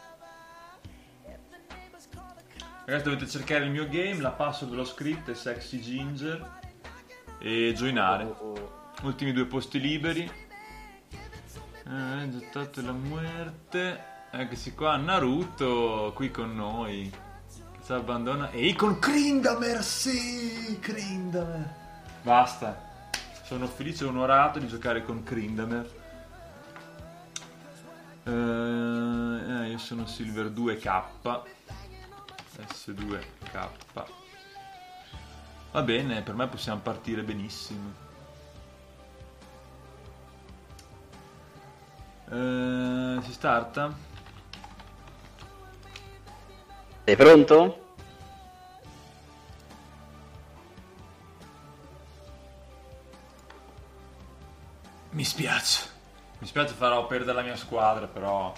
Ragazzi, dovete cercare il mio game, la password l'ho scritta, è Sexy Ginger, e joinare. Ultimi 2 posti liberi. Gettato la muerte. Eccoci qua, Naruto qui con noi, che ci abbandona. Ehi, con Krindamer, sì, Krindamer. Basta, sono felice e onorato di giocare con Krindamer. Io sono Silver 2K, S2K. Va bene, per me possiamo partire benissimo. Si starta? Sei pronto? Mi spiace farò perdere la mia squadra, però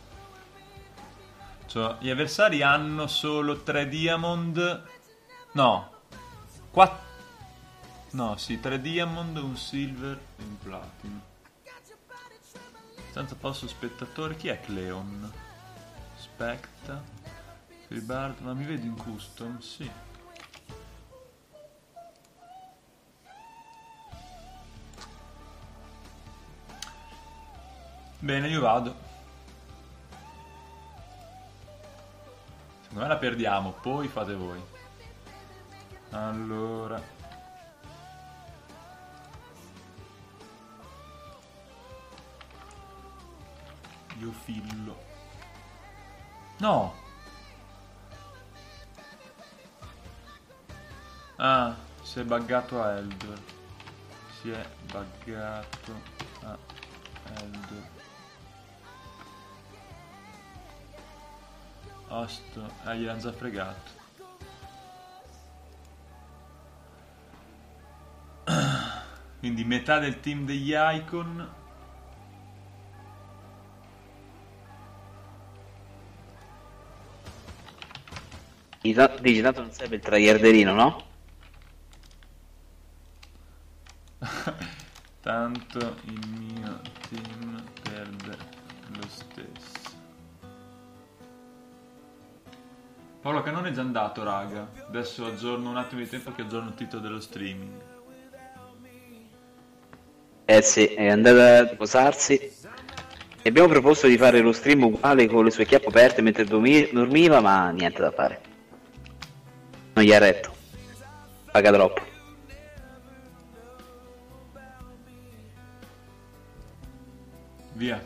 cioè, gli avversari hanno solo 3 diamond. No, 4. No, sì, 3 diamond, un silver e un platino. Senza posto spettatore. Chi è Cleon? Specta Freebird, ma mi vedi in custom? Sì. Bene, io vado. Secondo me la perdiamo, poi fate voi. Allora, io fillo. No! Ah, si è buggato a Eldor. Si è buggato a Eldor. Osto, gliel'hanno già fregato. Quindi metà del team degli Icon. Dici tanto non serve il tryharderino, no? Tanto il mio team perde lo stesso. Paolo Canone è già andato, raga. Adesso aggiorno un attimo di tempo che aggiorno il titolo dello streaming. Sì, è andata a riposarsi. E abbiamo proposto di fare lo stream uguale con le sue chiappe aperte mentre dormiva, ma niente da fare. Non gli ha retto. Paga troppo. Via.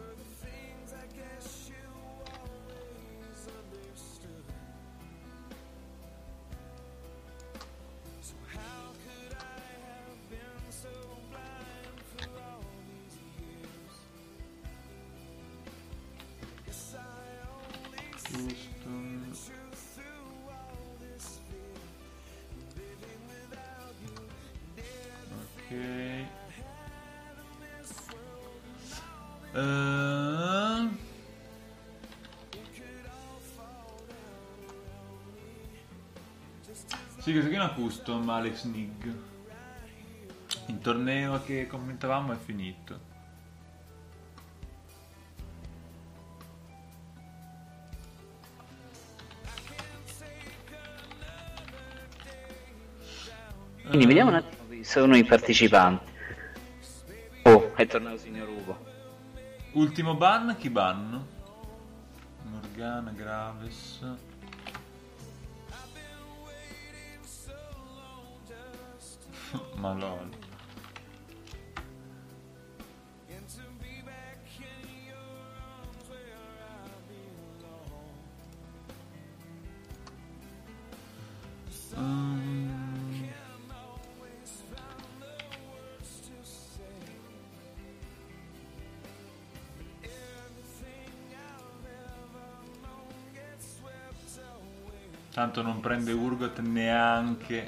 Ok. Sì, questo qui è una custom Alex Nig. Il torneo che commentavamo è finito. Quindi vediamo un attimo chi sono i partecipanti. Oh, è tornato signor Ugo. Ultimo ban, chi ban? Morgana, Graves. Ma lol. Tanto non prende Urgot neanche.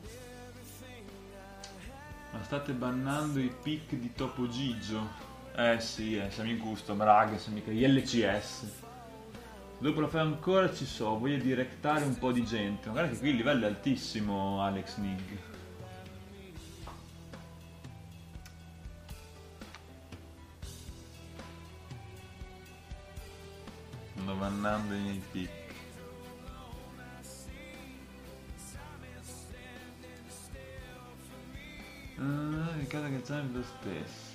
Ma state bannando i pick di Topo Gigio? Sì, siamo in custom, raga, siamo mica gli LCS. Dopo lo fai ancora, ci so, voglio directare un po' di gente. Magari che qui il livello è altissimo, Alex Nig. Sto bannando i miei pick. Mi cade che c'è lo stesso.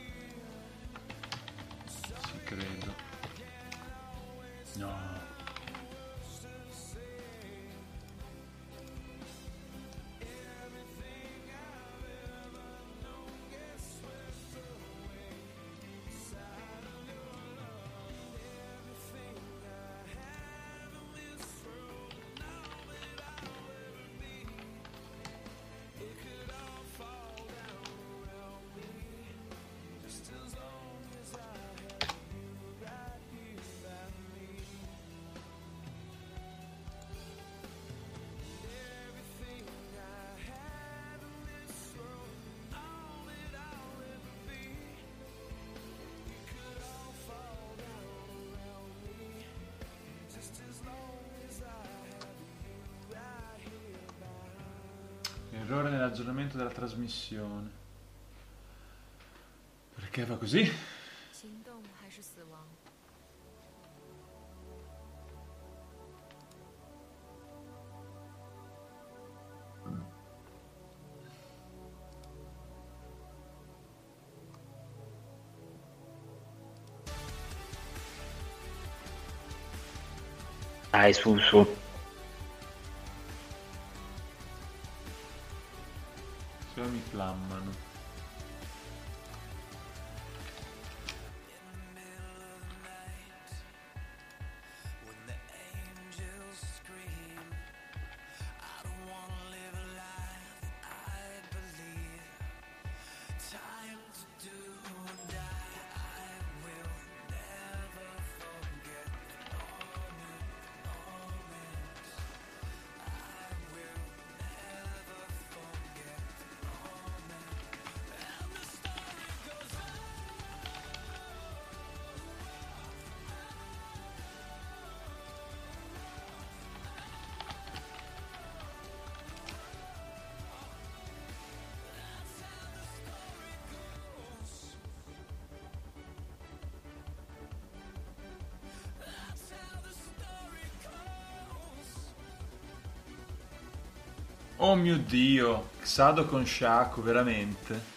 Ci credo. No. Errore nell'aggiornamento della trasmissione. Perché va così? 行动还是死亡？ Dai, su. Se no mi flammano. Oh mio Dio, Xado con Shaco, veramente.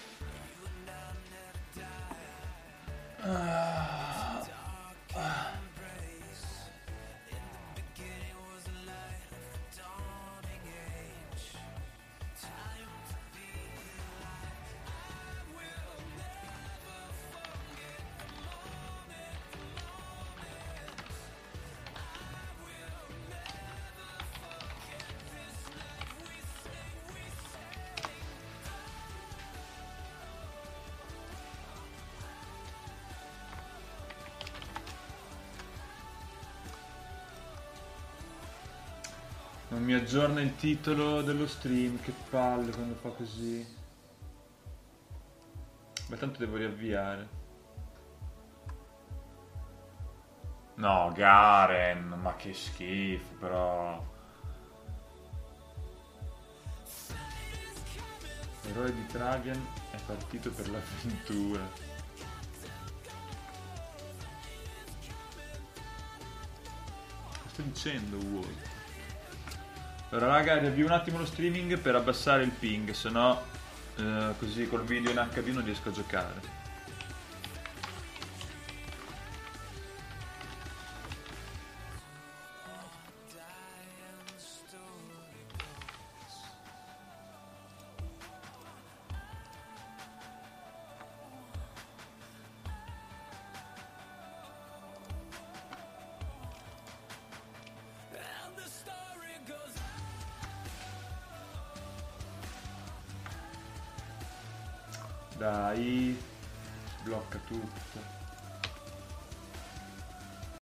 Non mi aggiorna il titolo dello stream, che palle quando fa così. Ma tanto devo riavviare. No, Garen, ma che schifo, però. L'eroe di Travian è partito per l'avventura. Cosa sto dicendo, Wolf? Allora raga, riavvio un attimo lo streaming per abbassare il ping, se no così col video in HD non riesco a giocare. Dai, blocca tutto.